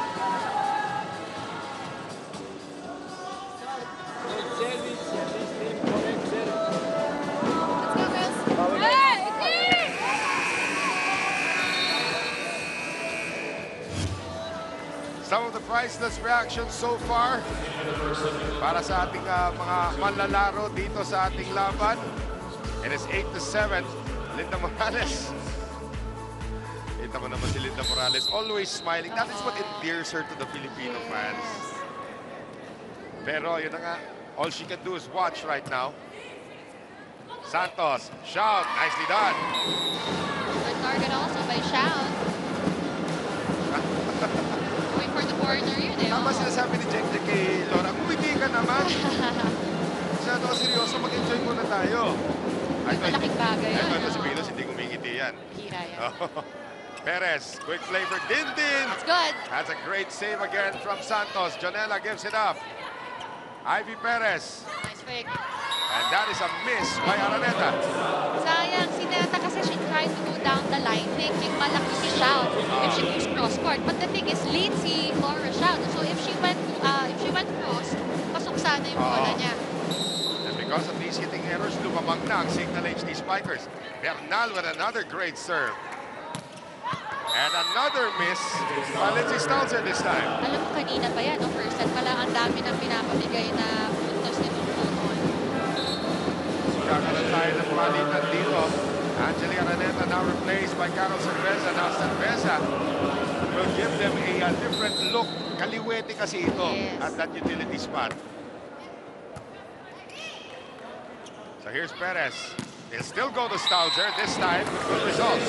[SPEAKER 3] Service, service, team, correct service.
[SPEAKER 6] Let's go, girls. Hey, team!
[SPEAKER 2] Some of the priceless reactions so far para sa ating mga manlalaro dito sa ating laban. It is 8-7. Linda Morales. Kita mo naman si Linda Morales, always smiling. That is what endears her to the Filipino fans. Pero yun na nga, all she can do is watch right now. Santos, shout, nicely done.
[SPEAKER 1] Good target also by Shout. Going for the corner yun eh.
[SPEAKER 2] Tama
[SPEAKER 1] Oh.
[SPEAKER 2] sinasabi ni Jen kay Laura, umiti ka naman. Masyado seryoso, mag-enjoy muna tayo.
[SPEAKER 1] Malaking bagay yun.
[SPEAKER 2] Ito si
[SPEAKER 1] oh.
[SPEAKER 2] Venus, hindi kumingiti yan.
[SPEAKER 1] Hira yan.
[SPEAKER 2] Perez, quick play for Dindin.
[SPEAKER 1] It's good.
[SPEAKER 2] That's a great save again from Santos. Jonella gives it up. Ivy Perez.
[SPEAKER 1] Nice fake.
[SPEAKER 2] And that is a miss by Araneta.
[SPEAKER 1] Sayang, si Neta kasi she tried to go down the line thinking malaki si Shout if she goes cross-court. But the thing is, late si Laura Shout. So if she went cross, pasok sana yung bola niya.
[SPEAKER 2] And because of these hitting errors, lumamang na ang Signal HD Spikers. Bernal with another great serve. And another miss by Lindsay Stalzer this time.
[SPEAKER 1] Alam mo kanina pa yan, no? First set pala ang dami ng pinapamigay na puntos nitong Toton.
[SPEAKER 2] Kakaroon tayo ng palitan dito. Angeli Araneta now replaced by Carol Cerveza. Now Cerveza will give them a different look. Kaliwete kasi ito
[SPEAKER 1] Yes.
[SPEAKER 2] at that utility spot. So here's Perez. They'll still go to Stalzer, this time with good results.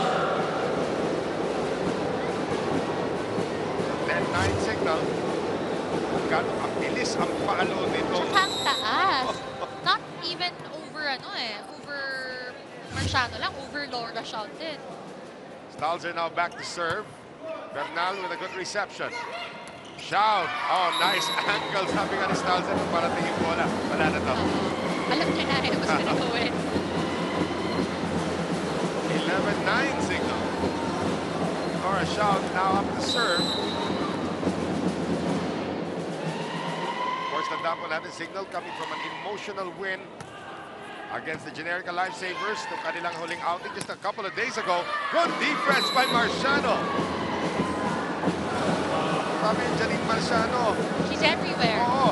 [SPEAKER 2] 10-9 signal. Ang bilis ang paalo nito.
[SPEAKER 1] Tsaka ang taas. Not even over over Marciano lang, over Laura Shout din.
[SPEAKER 2] Stalzer now back to serve. Bernal with a good reception. Shout. Oh, nice ankle. Sabi nga ni Stalzer kung parating yung bola. Wala na to.
[SPEAKER 1] Alam niya na rin gusto niya gawin.
[SPEAKER 2] 11-9 signal. Laura Shout now up to serve. Of course, tandaan po natin signal coming from an emotional win against the Generica Lifesavers nung kanilang huling outing just a couple of days ago. Good defense by Marciano. Sabi yung Janine Marciano.
[SPEAKER 1] She's everywhere.
[SPEAKER 2] Oo.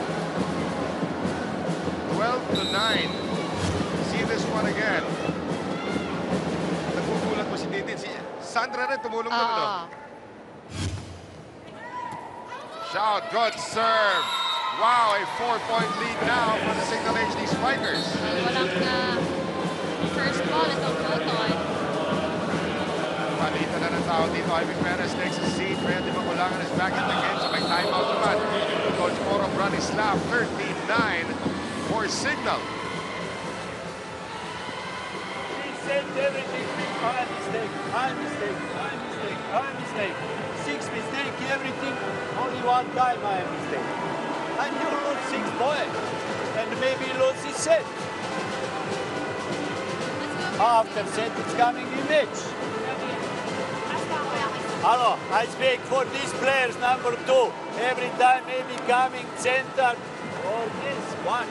[SPEAKER 2] 12-9. See this one again. Nagugulat mo si Dindin. Si Sandra rin tumulong doon. No?
[SPEAKER 1] Ah.
[SPEAKER 2] Shout, good serve. Wow, a 4-point lead now for the Signal HD Spikers.
[SPEAKER 1] Walang first ball itong Toton.
[SPEAKER 2] Palitan na ng tao dito. Ivy Perez takes a seat. Randy Magulangan is back in the game. So may timeout naman. Coach Moro Branislav, 13-9 for Signal.
[SPEAKER 3] He said everything. My mistake, my mistake, my mistake, my mistake. 6 mistake, everything. Only one time my mistake. And you lose 6 points. And maybe lose this set. After set, it's coming rematch. Hello, I speak for these players, number 2. Every time maybe coming center or this one.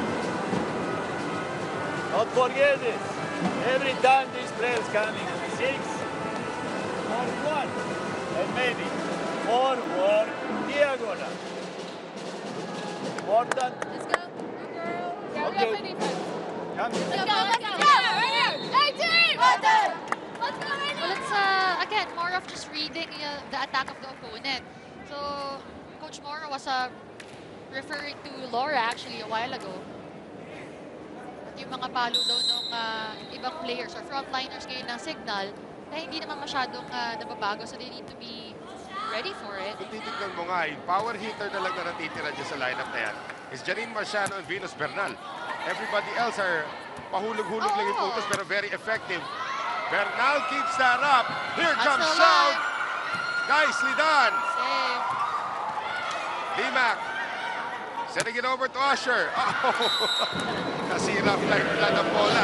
[SPEAKER 3] Don't forget this. Every time these players coming 6 or 1. And maybe forward diagonal. Important.
[SPEAKER 6] Let's go. Girl.
[SPEAKER 3] Okay. Come here.
[SPEAKER 6] Let's go. Let's go. Right here. Hey, team. Let's go right
[SPEAKER 1] Well, it's again more of just reading the attack of the opponent. So Coach Moro was referring to Laura actually a while ago. At yung mga palo daw ng ibang players or frontliners ngayon ng Signal na hindi naman masyadong nababago, so they need to be ready for it.
[SPEAKER 2] Kung titignan mo nga, yung power hitter na lang na natitira dyan sa lineup na yan is Janine Marciano and Venus Bernal. Everybody else are pahulog-hulog lang yung putos pero very effective. Bernal keeps that up. Here
[SPEAKER 1] That's
[SPEAKER 2] comes
[SPEAKER 1] the
[SPEAKER 2] Shout.
[SPEAKER 1] line.
[SPEAKER 2] Nicely done.
[SPEAKER 1] Save.
[SPEAKER 2] D-Mac. Sending it over to Usher. Oh, nasira flight plan ng bola.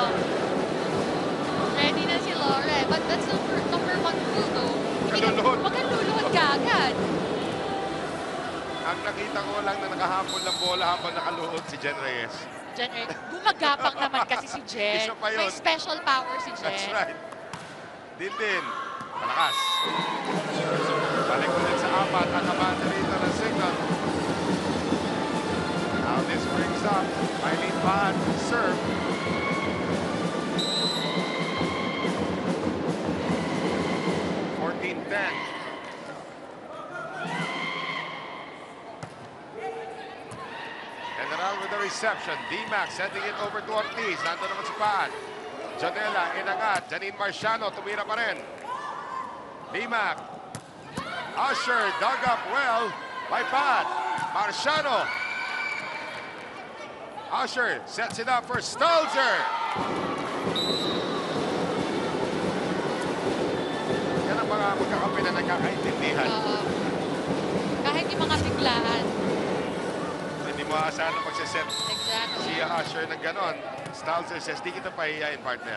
[SPEAKER 1] Ready na si Laura. But that's number 1 rule though.
[SPEAKER 2] Kaluluhod.
[SPEAKER 1] Huwag kang luluhod ka agad.
[SPEAKER 2] Ang nakita ko lang na nakahamon ng bola habang nakaluhod si Jen Reyes.
[SPEAKER 1] Gumagapang naman kasi si Jen.
[SPEAKER 2] Isa pa yun.
[SPEAKER 1] May special power si Jen.
[SPEAKER 2] That's right. Dindin. Malakas. Balik ulit sa apat. Ang kabante rito ng Signal. Now this brings up Eileen Paan. Serve. reception. D-Mac sending it over to Ortiz. Nando naman si Paan. Jonella inangat. Janine Marciano tumira pa rin. D-Mac. Usher dug up well by Paan. Marciano. Usher sets it up for Stalzer. Yan ang mga magkakampi na nagkakaintindihan.
[SPEAKER 1] Kahit yung mga biglaan.
[SPEAKER 2] Hindi mo asahan na magsiset
[SPEAKER 1] Exactly.
[SPEAKER 2] si Usher ng ganon. Stalzer says, di kita pahiyain, partner.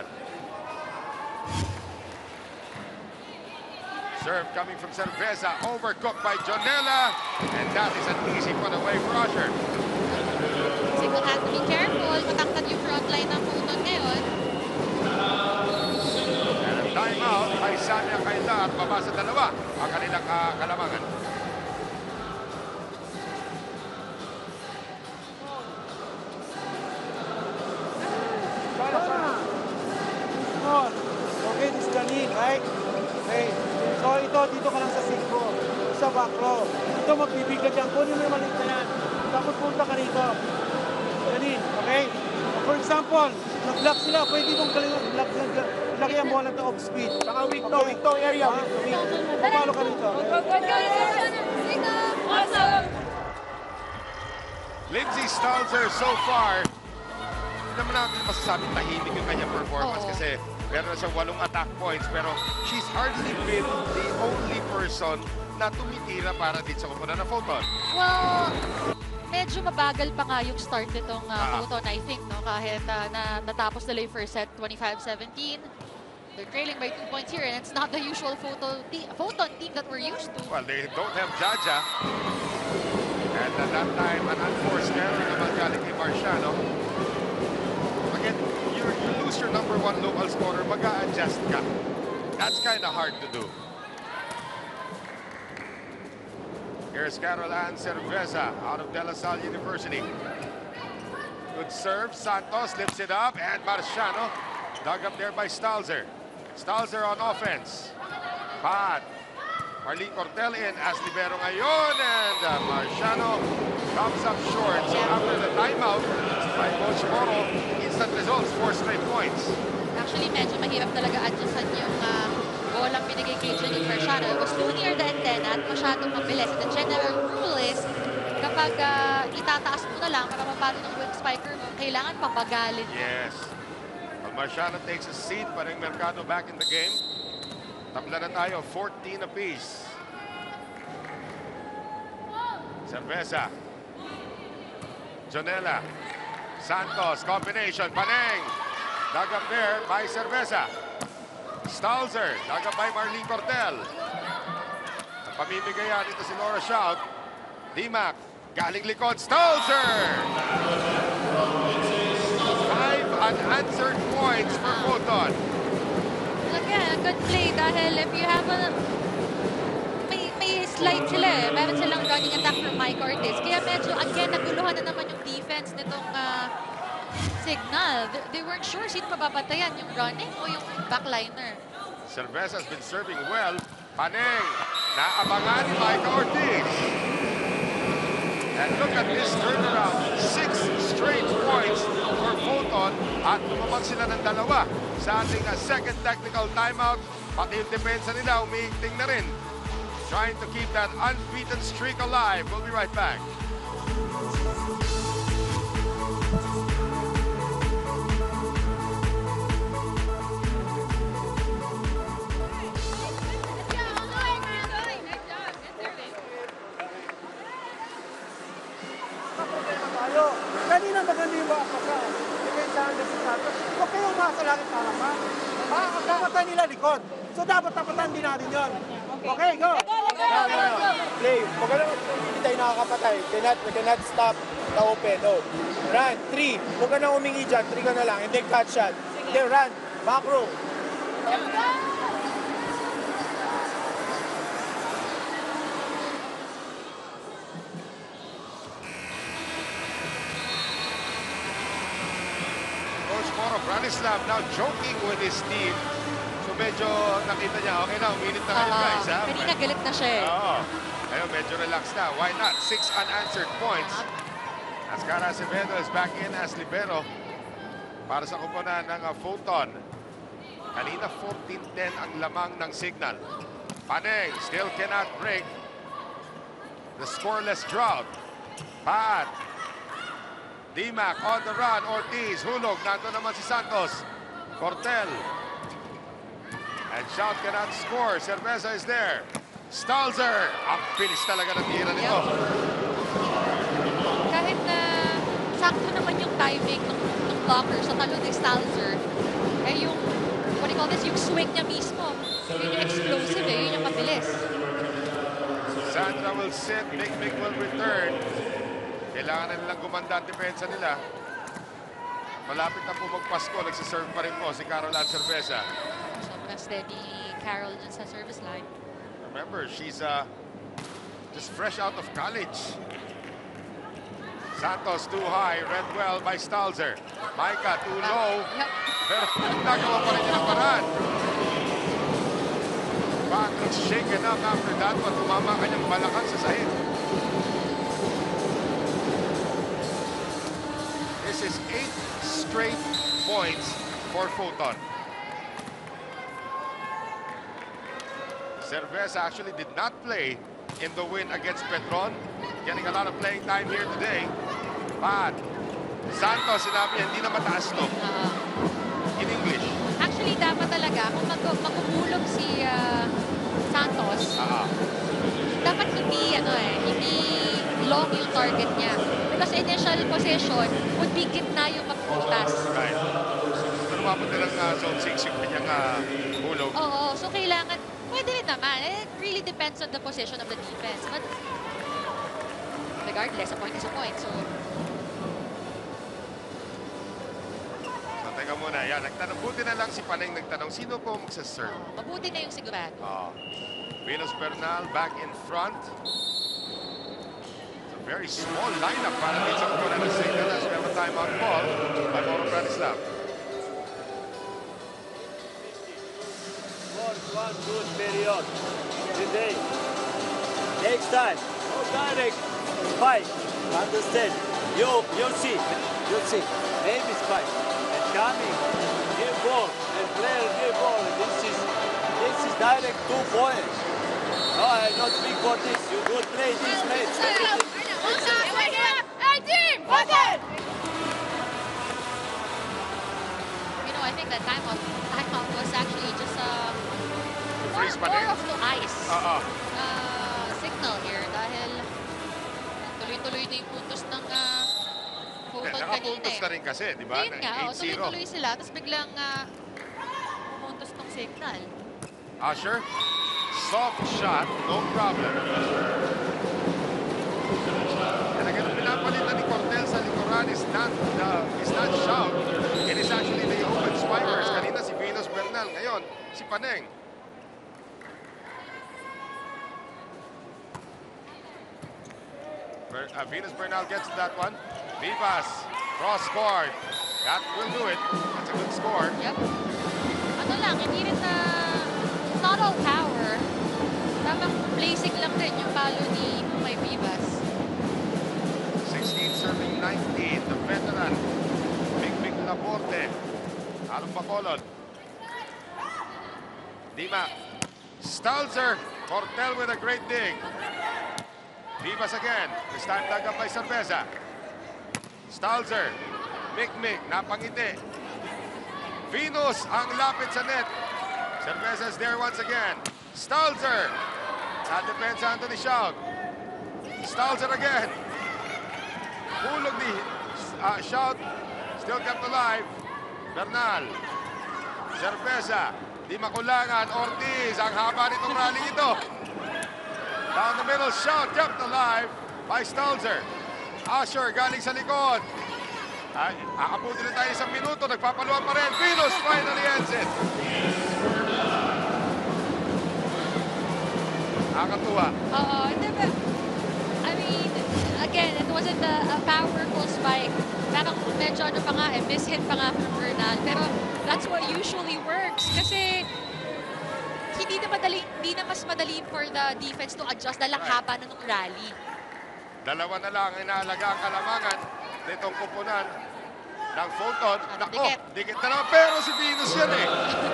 [SPEAKER 2] Serve coming from Cerveza. Overcooked by Jonella. And that is an easy put away for Usher.
[SPEAKER 1] Single has to be careful. Matangkad yung frontline ng Puton ngayon.
[SPEAKER 2] And a timeout by Samia Kaila at baba sa dalawa ang kanilang kalamangan.
[SPEAKER 5] On. Okay, this is Janine, right? Okay. So ito, dito ka lang sa 5. Sa back row. Ito, magbibigla dyan. Kunin mo yung maliit na yan. Tapos punta ka rito. Janine, okay? For example, nag-block sila. Pwede itong block laki ang bola to off speed. Saka weak to area. Papalo ka rito.
[SPEAKER 2] Lindsay Stalzer so far, hindi naman natin masasabing tahimik yung kanyang performance
[SPEAKER 1] Oo.
[SPEAKER 2] kasi meron na siyang 8 attack points pero she's hardly been the only person na tumitira para din sa kupunan ng Photon.
[SPEAKER 1] Well, medyo mabagal pa nga yung start nitong Photon, I think, no? Kahit na natapos nila yung first set, 25-17. They're trailing by 2 points here, and it's not the usual Photon team that we're used to.
[SPEAKER 2] Well, they don't have Jaja. And at that time, an unforced error naman galing kay Marciano. Again, you lose your number 1 local scorer, mag-a-adjust ka. That's kind of hard to do. Here's Carol Ann Cerveza out of De La Salle University. Good serve. Santos lifts it up. And Marciano dug up there by Stalzer. Stalzer on offense. Pat. Marlene Cortel in as libero ngayon. And Marciano comes up short. So after the timeout by Coach Moro, instant results, 4 straight points.
[SPEAKER 1] Actually, medyo mahirap talaga adjustan yung bolang binigay kay Janine Marciano. It was too near the antenna at masyadong mabilis. The general rule is, kapag itataas mo na lang para mapalo ng wing spiker mo, kailangan papagalin.
[SPEAKER 2] Yes. Well, Marciano takes a seat, Paring Mercado back in the game. Tabla na tayo, 14 apiece. Cerveza. Jonella. Santos, combination, Paneng. Dug up there by Cerveza. Stalzer, dug up by Marlene Cortel. Ang pamimigayan dito si Laura Shout. D-Mac, galing likod, Stalzer! 5 unanswered points for Photon.
[SPEAKER 1] Again, a good play dahil if you have a... May slide sila eh. Meron silang running attack from Mike Ortiz. Kaya medyo, again, naguluhan na naman yung defense nitong Signal. They weren't sure sino mababatayan, yung running o yung backliner.
[SPEAKER 2] Cerveza has been serving well. Paneng, naabangan ni Mike Ortiz. And look at this turnaround. 6 straight points for Photon. At lumabag sila ng dalawa sa ating second technical timeout. Pati yung depensa nila, umiigting na rin. Trying to keep that unbeaten streak alive. We'll be right back.
[SPEAKER 5] Kanina maganda yung baka ka. Depensahan na si Santos. Huwag kayong umasa langit para pa. Tapatan nila likod. So dapat tapatan din natin yun. Okay, go!
[SPEAKER 4] Play. Huwag ka lang hindi tayo nakakapatay. We cannot stop the open. No. Run. 3. Huwag ka nang humingi dyan. 3 ka na lang. And then cut shot. Then run. Back row.
[SPEAKER 2] Coach Moro Branislav now joking with his team. So medyo nakita niya, okay na, uminit na kayo guys. Ha?
[SPEAKER 1] Kanina galit na siya eh.
[SPEAKER 2] Oo. Ayun, medyo relax na. Why not? 6 unanswered points. Ascar Acevedo is back in as libero para sa kuponan ng Photon. Kanina 14-10 ang lamang ng signal. Paneng still cannot break the scoreless drought. Pat. Dimac on the run. Ortiz hulog. Nandun naman si Santos. Cortel. And Shout cannot score. Cerveza is there. Stalzer. Ang bilis talaga ng tira nito.
[SPEAKER 1] Kahit na sakto naman yung timing ng blocker sa talo ni Stalzer, eh yung, what do you call this, yung swing niya mismo. Yun yung explosive eh, yun yung mabilis.
[SPEAKER 2] Sandra will sit. Big will return. Kailangan na nilang gumanda ang depensa nila. Malapit na po magpasko. Nagsiserve pa rin po si Caroline Cerveza.
[SPEAKER 1] Sobrang steady Carol dun sa service line.
[SPEAKER 2] Remember, she's just fresh out of college. Santos too high. Read well by Stalzer. Micah too low.
[SPEAKER 1] Yep.
[SPEAKER 2] Pero nagawa pa rin niya ng paraan. Back is shaken up after that one. Tumama kanyang balakang sa sahig. This is 8 straight points for Photon. Cerveza actually did not play in the win against Petron. Getting a lot of playing time here today. But Santos, sinabi niya, hindi na mataas to. In English.
[SPEAKER 1] Actually, dapat talaga, kung magkukulog si Santos, dapat hindi long yung target niya. Because initial possession would be gitna yung magputas.
[SPEAKER 2] Right. Pero mapot na lang zone 6 yung kanyang hulog.
[SPEAKER 1] Oo, so kailangan, pwede rin naman. It really depends on the position of the defense. But regardless, a point is a point. So,
[SPEAKER 2] teka muna, yan. Nagtanong, buti na lang si Paneng nagtanong, sino po magsaserve?
[SPEAKER 1] mabuti na yung sigurado.
[SPEAKER 2] Venus Bernal back in front. It's a very small lineup para din sa kukunan ng signal as we have a timeout call by Mauro Branislav.
[SPEAKER 3] One good period today. Next time, no direct spike. Understand? You see. Maybe spike. And coming, give ball, and player give ball. This is direct 2 points. No, I'm not big for this. You good play this match.
[SPEAKER 6] Hey, team! Hold it!
[SPEAKER 1] You know, I think that timeout was actually just
[SPEAKER 2] Freeze pa
[SPEAKER 1] more
[SPEAKER 2] din?
[SPEAKER 1] of the ice signal here dahil tuloy-tuloy na yung puntos ng Photon kanina.
[SPEAKER 2] Nakapuntos na rin kasi, di ba?
[SPEAKER 1] Ayun nga,
[SPEAKER 2] 8-0.
[SPEAKER 1] tuloy-tuloy sila, tapos biglang puntos ng signal.
[SPEAKER 2] Usher, soft shot, no problem. And again, pinapalitan ni Cortel sa likuran is not Shout. It is actually the open spikers. Kanina si Venus Bernal, ngayon si Paneng. Venus Bernal gets that one. Vivas, cross court. That will do it. That's a good score.
[SPEAKER 1] Yep. Ano lang, hindi rin na, it's not all power. Tamang placing lang din yung palo ni May Vivas.
[SPEAKER 2] 16 serving 19. The veteran. Big Laporte. Along Bacolod. Dima. Stalzer. Cortel with a great dig. Vivas again. This time dug up by Cerveza. Stalzer. Mick. Napangiti. Venus ang lapit sa net. Cerveza is there once again. Stalzer. Sa depensa Anthony Shout. Stalzer again. Hulog ni Shout. Still kept alive. Bernal. Cerveza. Di makulangan. Ortiz. Ang haba nitong rally ito. Down the middle. Shout kept alive by Stalzer. Usher galing sa likod. Akabuti na tayo 1 minuto. Nagpapaluan pa rin. Venus finally ends it. Nakakatuwa.
[SPEAKER 1] Oo, I mean, again, it wasn't a powerful spike. Parang medyo ano pa nga miss-hit pa nga from Bernal. Pero that's what usually works. Kasi hindi na mas madali for the defense to adjust dahil ang haba na ng rally.
[SPEAKER 2] Dalawa na lang ang inaalaga ang kalamangan nitong kupunan ng Fulton. Nako,
[SPEAKER 1] dikit.
[SPEAKER 2] dikit na naman. Pero si Venus yan eh.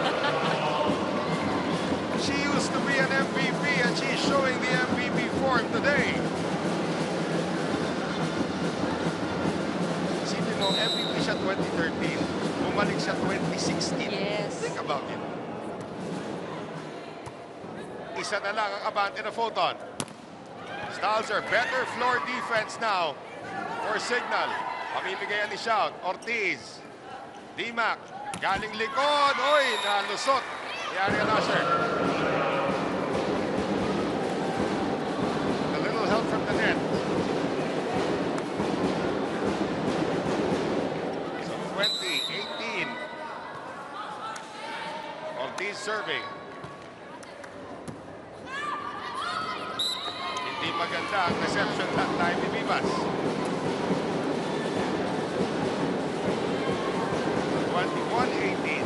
[SPEAKER 2] She used to be an MVP and she's showing the MVP form today. Isipin mo, MVP siya 2013. Bumalik siya 2016.
[SPEAKER 1] Yes.
[SPEAKER 2] Think about it. Isa na lang ang abante na Fulton. Stalzer, better floor defense now for Signal. Pamimigayan ni Shout. Ortiz. Dimac. Galing likod. Oy, nalusot. Ariel Usher. A little help from the net. So 20-18. Ortiz serving. Hindi maganda ang reception that time ni Vivas. 21-18.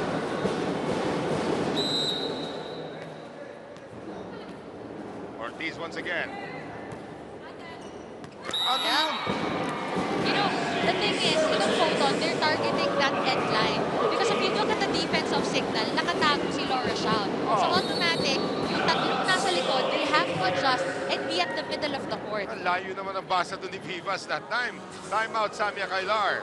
[SPEAKER 2] Ortiz once again. Ano yun?
[SPEAKER 1] You know, the thing is, itong Fulton, they're targeting that end line. Because if you look at the defense of Signal, nakatago si Laura Shout. So automatic, yung tatlong nasa likod, they have to adjust and be at the middle of the court.
[SPEAKER 2] Ang layo naman ang basa doon ni Vivas that time. Timeout, Samia Kailar.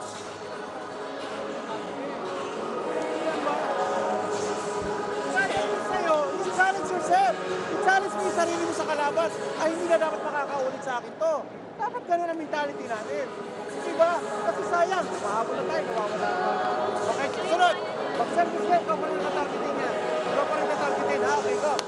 [SPEAKER 5] Sa'yo, i-challenge yourself. I-challenge mo yung sarili mo sa kalaban. Ay, hindi na dapat makakaulit sa akin to. Dapat ganun ang mentality natin. Diba? Kasi sayang, mahabol na tayo, nawawala na. Okay, sunod. Pag-service game, ka pa rin natargetin yan. Ikaw pa rin natargetin, ha? Okay, go.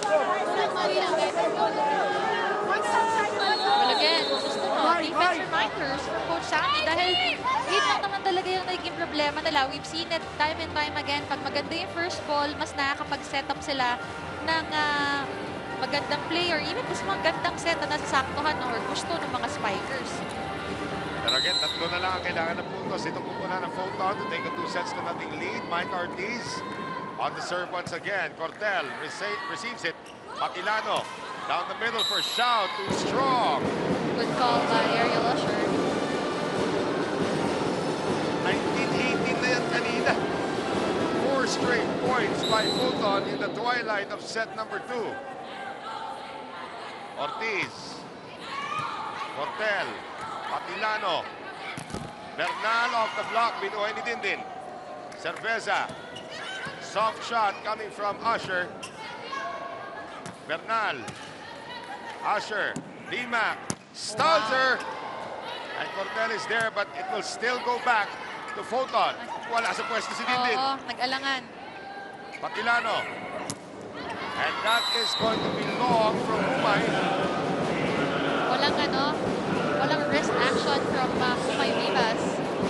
[SPEAKER 1] Well, again, just defense reminders from Coach Sammy dahil yun lang naman talaga yung naging problema nila. We've seen it time and time again. Pag maganda yung first ball, mas nakakapag-set up sila ng magandang play or even mas magandang set na nasasaktuhan or gusto ng mga spikers.
[SPEAKER 2] Pero again, tatlo na lang ang kailangan ng puntos. Itong kupunan ng Fulton to take a 2-0 lead. Mike Ortiz on the serve once again. Cortel receives it. Pakilano down the middle for Shout. Too strong.
[SPEAKER 1] Good call by Ariel Usher.
[SPEAKER 2] 19-18 na yan kanina. 4 straight points by Fulton in the twilight of set number 2. Ortiz. Cortel. Pakilano. Bernal off the block. Binuhay ni Dindin. Cerveza. Soft shot coming from Usher. Bernal. Usher. Dimac. Stalzer. And Cortel is there but it will still go back to Fulton. Wala sa pwesto si Dindin.
[SPEAKER 1] Oo, nag-alangan.
[SPEAKER 2] Pakilano. And that is going to be long from Humay.
[SPEAKER 1] Walang wrist action from Humay Vivas.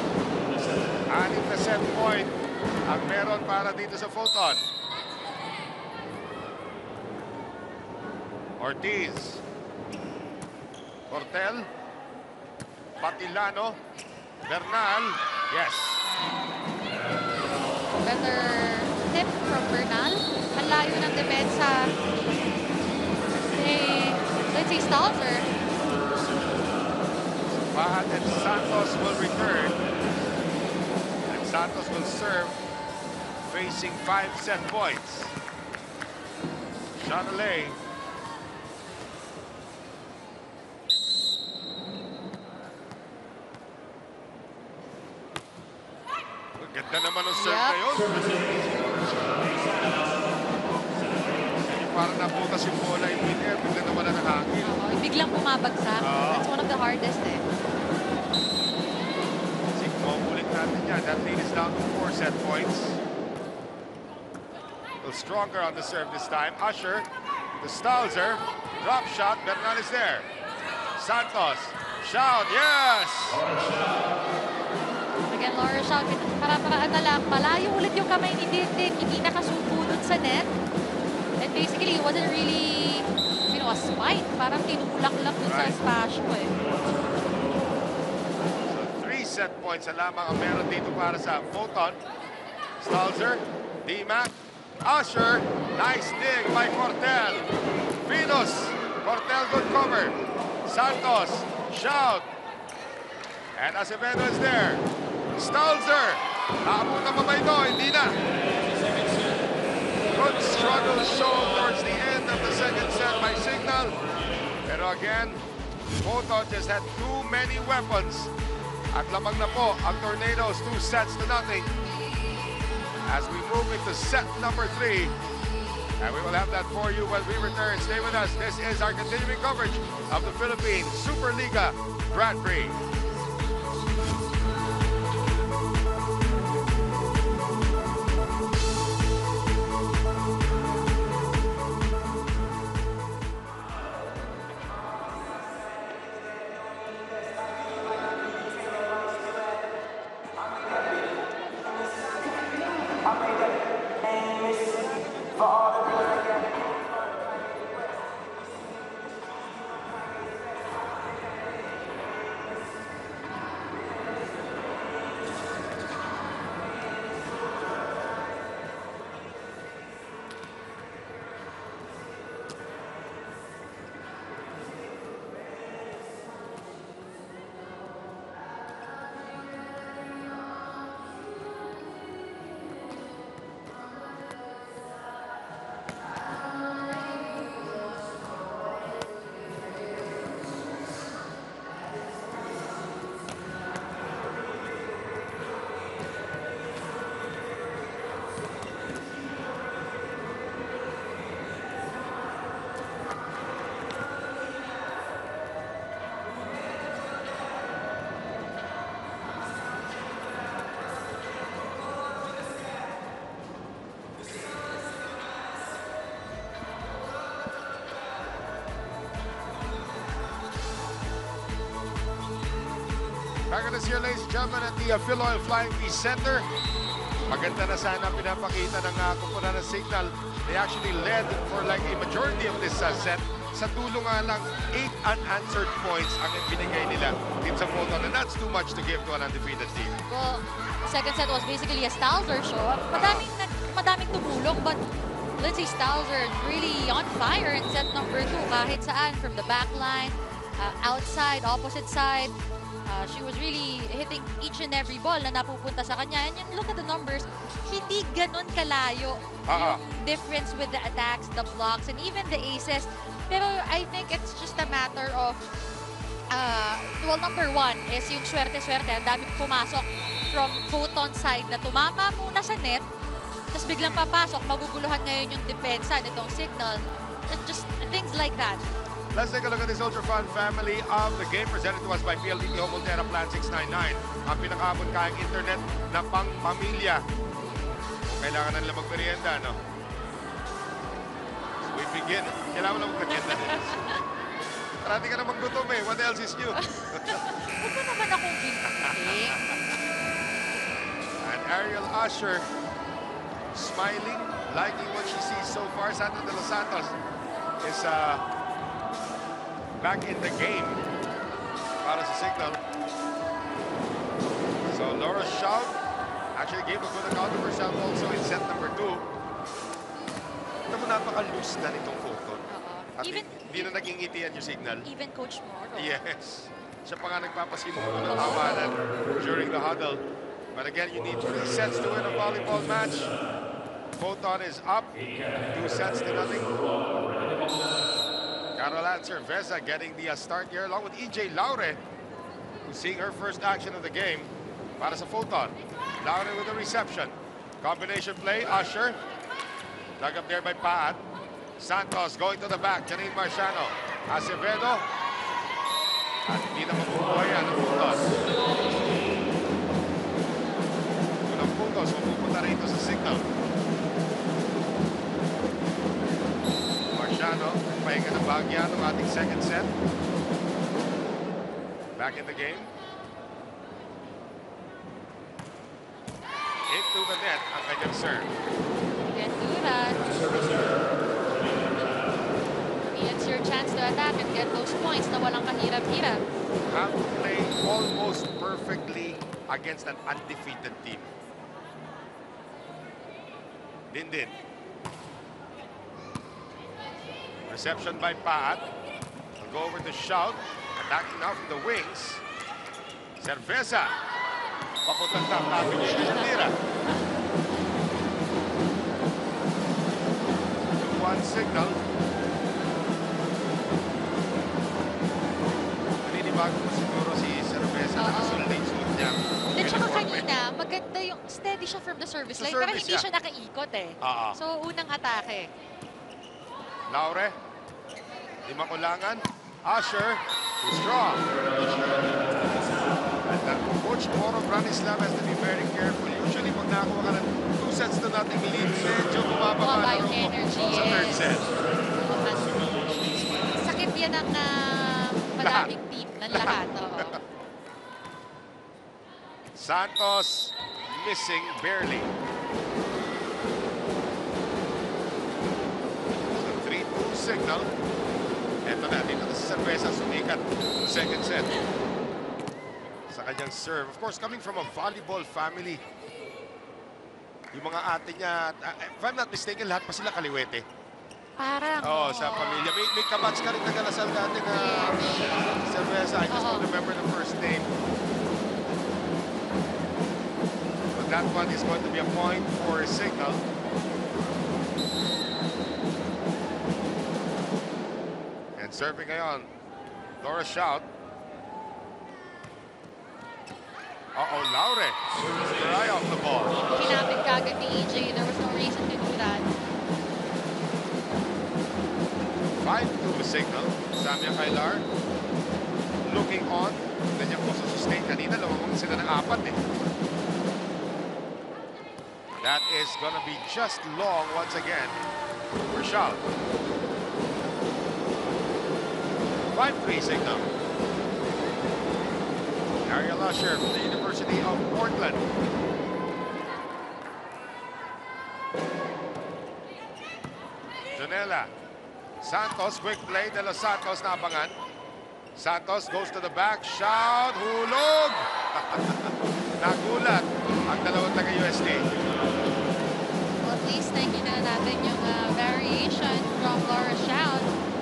[SPEAKER 2] 6 na set point ang meron para dito sa Fulton. Ortiz. Cortel. Patilano. Bernal. Yes.
[SPEAKER 1] Better tip from Bernal. Ang layo ng depensa ni Lindsay Stalzer.
[SPEAKER 2] Bahat and Santos will return. And Santos will serve facing 5 set points. Chanelay. Ganda naman ang serve na yun. Parang nabutas yung bola yung mid-air, bigla na wala ng hangin.
[SPEAKER 1] Biglang bumabagsak. That's one of the hardest eh.
[SPEAKER 2] Sigmo, ulit natin yan. That lead is down to 4 set points. A little stronger on the serve this time. Usher, the Stalzer, drop shot. Bernal is there. Santos, shout, yes!
[SPEAKER 1] Again, Laura Shout, para-paraan na lang. Malayo ulit yung kamay ni Dindin. Hindi nakasupo dun sa net. And basically, it wasn't really, a spike. Parang tinulak lang dun sa espasyo eh.
[SPEAKER 2] So 3 set points na lamang ang meron dito para sa Fulton. Stalzer, Dimac, Usher, nice dig by Cortel. Venus, Cortel, good cover. Santos, shout. And Acevedo is there. Stalzer. Nakapunta pa ba ito? Hindi na. Good struggle shown towards the end of the second set by Signal. Pero again, Photon just had too many weapons. At lamang na po ang Tornadoes, 2-0. As we move into set number 3. And we will have that for you when we return. Stay with us. This is our continuing coverage of the Philippine Superliga Grand Prix. Back at us here, ladies and gentlemen, at the Philoil Flying V Center. Maganda na sana pinapakita ng kupunan ng Signal. They actually led for like a majority of this set. Sa dulo nga lang, 8 unanswered points ang binigay nila dito sa Photon. And that's too much to give to an undefeated team.
[SPEAKER 1] Well, the second set was basically a Stalzer show. Madaming tumulong, but Lindsay Stalzer really on fire in set number 2. Kahit saan, from the back line, outside, opposite side. She was really hitting each and every ball na napupunta sa kanya. And you look at the numbers, hindi ganun kalayo yung difference with the attacks, the blocks, and even the aces. Pero I think it's just a matter of, well, number 1 is yung swerte-swerte. Ang daming pumasok from Photon side na tumama muna sa net, tapos biglang papasok, maguguluhan ngayon yung depensa nitong Signal. Just things like that.
[SPEAKER 2] Let's take a look at this ultra fun family of the game presented to us by PLDT Home Volterra Plan 699. Ang pinakaabot kayang internet na pang-pamilya. Kung kailangan na nila magmerienda, no? So we begin. Kailangan lang magmerienda. Parati ka na maglutom eh. What else is new?
[SPEAKER 1] Huwag mo naman akong ginting.
[SPEAKER 2] And Ariel Usher smiling, liking what she sees so far. Sandra De Los Santos is back in the game para sa Signal. So Laura Shaw actually gave a good account of herself also in set number 2. Ito mo, napaka-loose na nitong Photon. At hindi na naging ngitian yung Signal.
[SPEAKER 1] Even Coach Moro.
[SPEAKER 2] Yes. Siya pa nga nagpapasimong ng tawanan during the huddle. But again, you need 3 sets to win a volleyball match. Photon is up 2-0. Carol Anser Veza getting the start here along with EJ Laure, who's seeing her first action of the game para sa Photon. Laure with the reception. Combination play, Usher. Dug up there by Paat. Santos going to the back. Janine Marciano. Acevedo. At hindi na mabubuhay ang Photon. Unang puntos, mapupunta rito sa Signal. Marciano, pahinga ng bahagya ng ating second set. Back in the game. Into the net ang kanyang serve.
[SPEAKER 1] Can't do that. It's your chance to attack and get those points na walang kahirap-hirap.
[SPEAKER 2] Have to play almost perfectly against an undefeated team. Din. Reception by Paat. Will go over to Shout. Attacking now from the wings. Cerveza. Papuntang tapos yung tira. 2-1 signal. Naninibago mo siguro si Cerveza na kasunod yung suit niya.
[SPEAKER 1] At saka kanina, maganda yung steady siya from the service line, pero hindi siya nakaikot eh. So, unang atake.
[SPEAKER 2] Laure. Di makulangan. Asher. Too strong. And Coach Moro Branislav has to be very careful. Usually, pag nakakuha ka ng 2 sets to nothing lead, medyo bumababa
[SPEAKER 1] yung energy.
[SPEAKER 2] sa third set.
[SPEAKER 1] Sakit yan ang madaming team ng lahat.
[SPEAKER 2] Santos missing barely. So 3-2 signal. Ito na, dito na si Cerveza sumikat sa second set. Sa kanyang serve. Of course, coming from a volleyball family. Yung mga ate niya, if I'm not mistaken, lahat pa sila kaliwete.
[SPEAKER 1] Parang.
[SPEAKER 2] Sa pamilya. May kabats ka rin nagalasal dati na Cerveza. I just don't remember the first name. But that one is going to be a point for a signal. And serving ngayon, Laura Shout. Laure. Her eye off the ball.
[SPEAKER 1] Kinapit kagad ni EJ. There was no reason to do that.
[SPEAKER 2] 5-2 signal. Samia Kailar looking on. Ganyan po sa sustain kanina. Lumamang sila ng 4 eh. That is gonna be just long once again for Shout. 5-3 signal. Ariel Usher from the University of Portland. Janela. Santos, quick play. De Los Santos naabangan. Santos goes to the back. Shout. Hulog. Nagulat ang dalawang taga-USD.
[SPEAKER 1] Well, at least nakikita na natin yung variation from Laura Shout.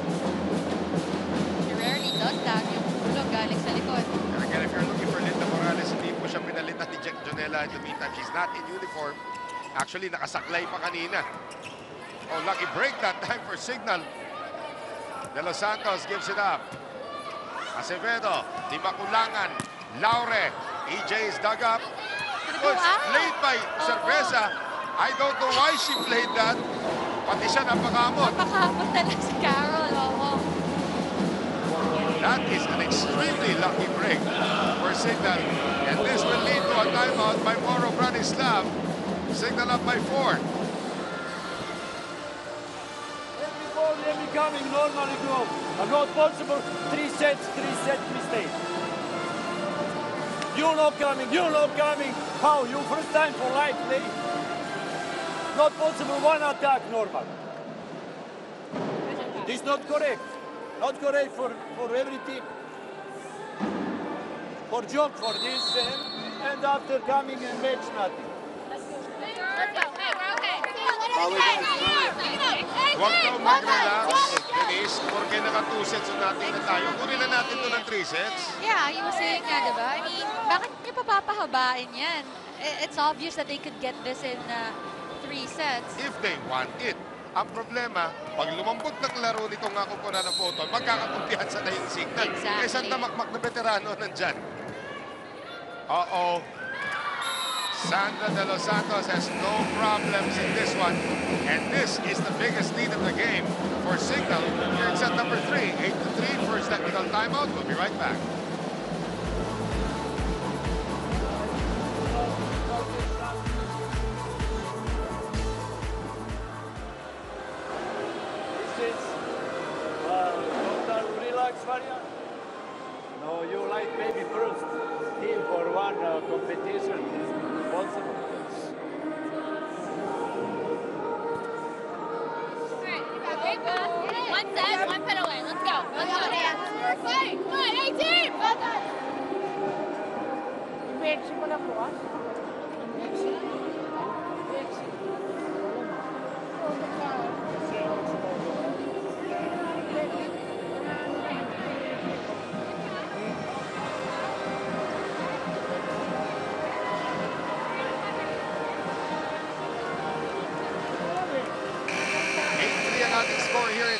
[SPEAKER 1] She rarely does that. Yung hulog galing sa likod.
[SPEAKER 2] And again, if you're looking for Linda Morales, hindi po siya pinalitan ni Jack Jonella in the meantime. She's not in uniform. Actually, nakasaklay pa kanina. Oh, lucky break that time for signal. De Los Santos gives it up. Acevedo, di makulangan. Laure, EJ is dug up. Oh, it's played by Cerveza. I don't know why she played that. Pati siya napakamot.
[SPEAKER 1] Napakamot talaga si Carol.
[SPEAKER 2] That is an extremely lucky break for Signal. And this will lead to a timeout by Moro Branislav. Signal up by 4.
[SPEAKER 3] Every ball, every coming, normally go. And not possible, 3 sets, 3-set mistake. You not coming. How? You first time for life play. Not possible, one attack normal. This not correct. Not correct for every team. For joke for this, and after coming and match nothing.
[SPEAKER 2] Huwag daw mag-relax, Denise, porque naka 2 sets natin na tayo. Kunin na natin to ng 3 sets.
[SPEAKER 1] Yeah, he was saying nga, diba? I mean, bakit niya papapahabain yan? It's obvious that they could get this in 3 sets.
[SPEAKER 2] If they want it. Ang problema, pag lumambot ng laro nitong ako po na photo, magkakakumpiyansa na yung signal.
[SPEAKER 1] Exactly.
[SPEAKER 2] Kaysa tamakmak na veterano nandyan. Sandra De Los Santos has no problems in this one. And this is the biggest lead of the game for Signal. Here in set number 3. 8-3, first technical timeout. We'll be right back.
[SPEAKER 3] This is total relax, Maria. No, you like maybe first team for one competition. Possible.
[SPEAKER 6] One set, one put away. Let's go. Let's go. Come on, hey team! Well done.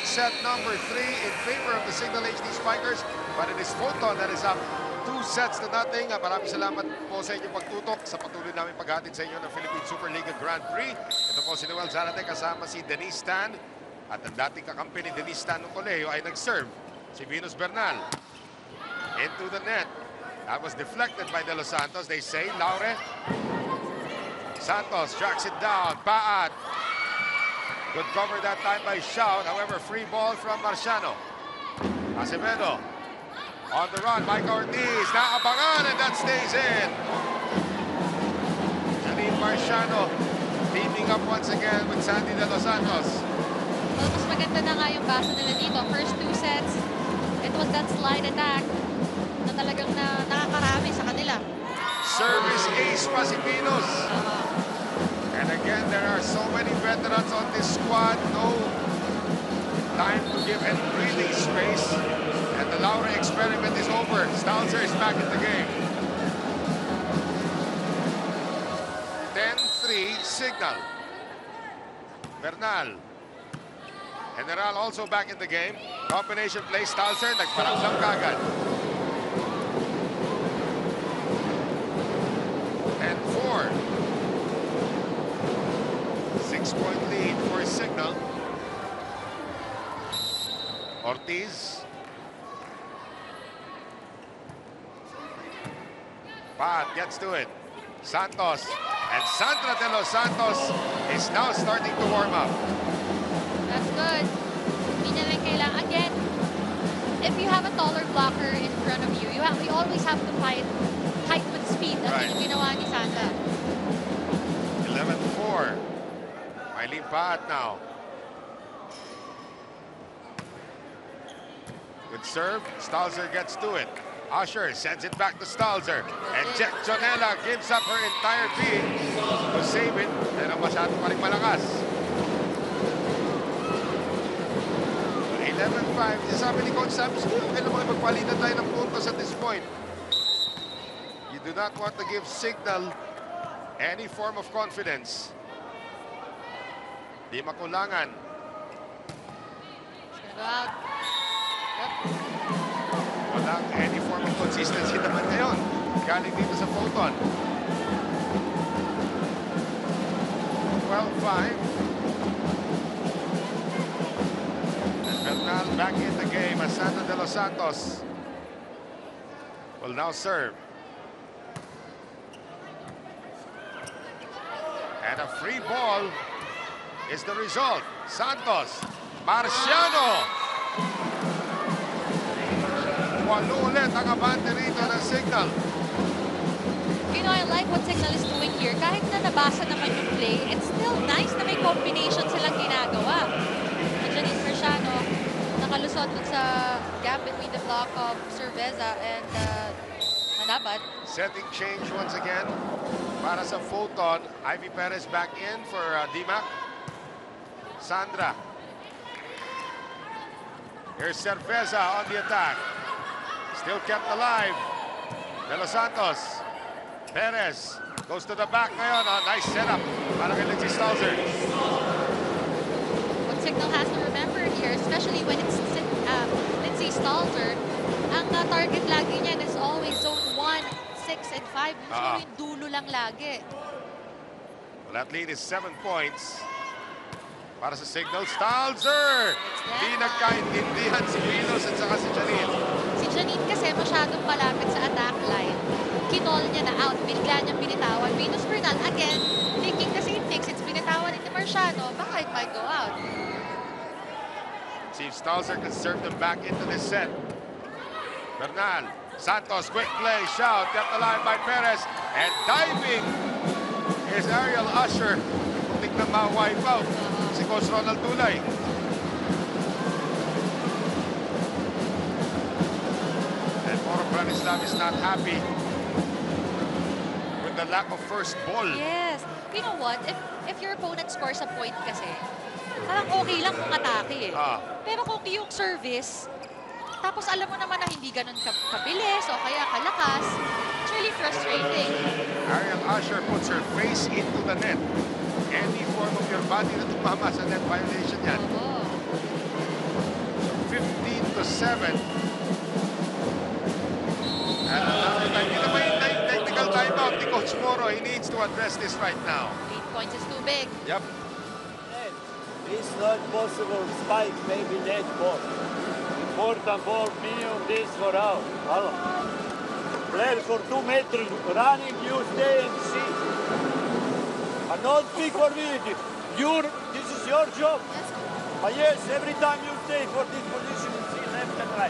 [SPEAKER 2] set number 3 in favor of the Signal HD Spikers. But it is Photon that is up 2 sets to nothing. Maraming salamat po sa inyong pagtutok sa patuloy namin paghatid sa inyo ng Philippine Superliga Grand Prix. Ito po si Noel Zarate kasama si Denise Tan. At ang dating kakampi ni Denise Tan ng Colegio ay nag-serve si Venus Bernal. Into the net. That was deflected by De Los Santos. They say, Laure. Santos tracks it down. Paat. Good cover that time by Shout. However, free ball from Marciano. Acevedo. On the run, Mike Ortiz. Naabangan and that stays in. Janine Marciano teaming up once again with Sandy De Los Santos.
[SPEAKER 1] Well, mas maganda na nga yung basa nila dito. First 2 sets, it was that slide attack na talagang nakakarami sa kanila.
[SPEAKER 2] Service ace pa si Pinos. And again, there are so many veterans on this squad. No time to give any breathing space. And the Laura experiment is over. Stalzer is back in the game. 10-3 Signal. Bernal. General also back in the game. Combination play. Stalzer nagparamdam kagad. 10-4. 6-point lead for Signal. Ortiz. Pat gets to it. Santos. And Sandra De Los Santos is now starting to warm up.
[SPEAKER 1] That's good. Hindi na lang kailangan. Again, if you have a taller blocker in front of you, you always have to fight height with speed. That's
[SPEAKER 2] Right.
[SPEAKER 1] yung ginawa ni Sandra.
[SPEAKER 2] 11-4. Eileen Pat now. Good serve. Stalzer gets to it. Usher sends it back to Stalzer. And Jack Jonella gives up her entire being to save it. Pero masyado pa rin malakas. 11-5. Sabi ni Coach Sam, kailan mga magpalitan tayo ng puntos at this point. You do not want to give Signal any form of confidence. Di makulangan.
[SPEAKER 1] She's gonna go out. Yep.
[SPEAKER 2] Walang any form of consistency naman ngayon. Galing dito sa Photon. 12-5. And Bernal back in the game as Sandra De Los Santos will now serve. And a free ball is the result. Santos. Marciano. Walo ulit ang abante rito ng Signal.
[SPEAKER 1] You know, I like what Signal is doing here. Kahit na nabasa naman yung play, it's still nice na may combination silang ginagawa. Janine Marciano, nakalusot dun sa gap between the block of Cerveza and Manabat.
[SPEAKER 2] Setting change once again para sa Photon. Ivy Perez back in for Dimac. Sandra. Here's Cerveza on the attack. Still kept alive. De Los Santos. Perez goes to the back ngayon. Oh, nice setup para kay Lindsay Stalzer.
[SPEAKER 1] What Signal has to remember here, especially when it's Lindsay Stalzer, ang target lagi niyan is always zone 1, 6, and 5. Usually yung dulo lang lagi.
[SPEAKER 2] Well, that lead is 7 points. Para sa Signal, Stalzer! Di nagkaintindihan si Pinos at saka si Janine.
[SPEAKER 1] Si Janine kasi masyadong malapit sa attack line. Kinol niya na out. Bigla niyang binitawan. Venus Bernal, again, thinking the same things. It's binitawan ni Marciano. Baka it might go out.
[SPEAKER 2] See if Stalzer can serve them back into this set. Bernal, Santos, quick play, shout, kept alive by Perez. And diving is Ariel Usher. Muntik na ma-wipe out si Coach Ronald Tulay. And Moro Branislav is not happy with the lack of first ball.
[SPEAKER 1] Yes. You know what? If your opponent scores a point kasi, parang okay lang kung atake eh. Pero kung yung service, tapos alam mo naman na hindi ganun kabilis o kaya kalakas, it's really frustrating.
[SPEAKER 2] Ariel Usher puts her face into the net. Any form of your body na tumama sa net violation yan.
[SPEAKER 1] Oo.
[SPEAKER 2] 7. And another time, hindi naman yung technical timeout ni Coach Moro. He needs to address this right now.
[SPEAKER 1] 8 points is too big.
[SPEAKER 2] Yep.
[SPEAKER 3] It's not possible. Spike, maybe net ball. Important ball, minimum this for out. Hello. Player for 2 meters running, you stay and see. And not speak for me. This is your job. Yes, every time you stay for this position, you see left and right.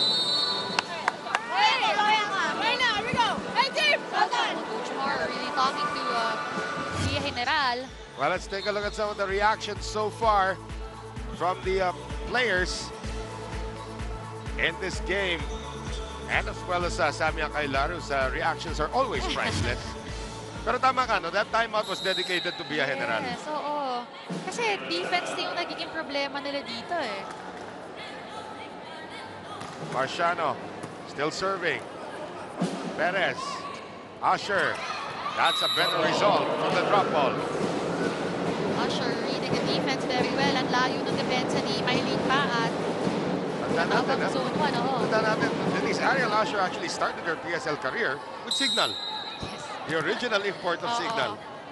[SPEAKER 1] Coach Moro really talking to Via General.
[SPEAKER 2] Well, let's take a look at some of the reactions so far from the players in this game. And as well as Sammy Akailar, whose reactions are always priceless. Pero tama ka, no? That timeout was dedicated to Via General.
[SPEAKER 1] Yes, oo. Kasi defense na yung nagiging problema nila dito eh.
[SPEAKER 2] Marciano still serving. Perez. Usher. That's a better result from the drop ball.
[SPEAKER 1] Usher reading the defense very well. Ang layo ng depensa ni Mylene Paat.
[SPEAKER 2] Tanda natin, ha?
[SPEAKER 1] Zone 1, oo.
[SPEAKER 2] Tanda natin, Denise, Ariel Usher actually started her PSL career with Signal.
[SPEAKER 1] Yes.
[SPEAKER 2] The original import of
[SPEAKER 1] Oo.
[SPEAKER 2] Signal.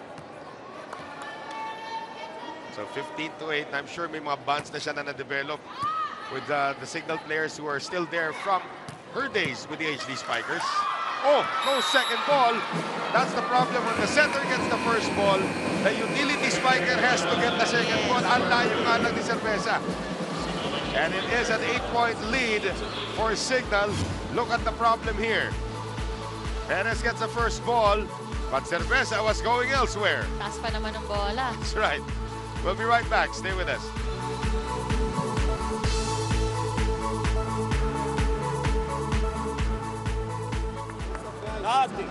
[SPEAKER 2] So 15-8, I'm sure may mga bonds na siya na na-develop with the Signal players who are still there from her days with the HD Spikers. Oh, no second ball. That's the problem when the center gets the first ball. The utility spiker has to get the second ball. Ang layo nga lang ni Cerveza. And it is an 8-point lead for Signal. Look at the problem here. Perez gets the first ball, but Cerveza was going elsewhere.
[SPEAKER 1] Taas pa naman ng bola.
[SPEAKER 2] That's right. We'll be right back. Stay with us.
[SPEAKER 3] Nothing.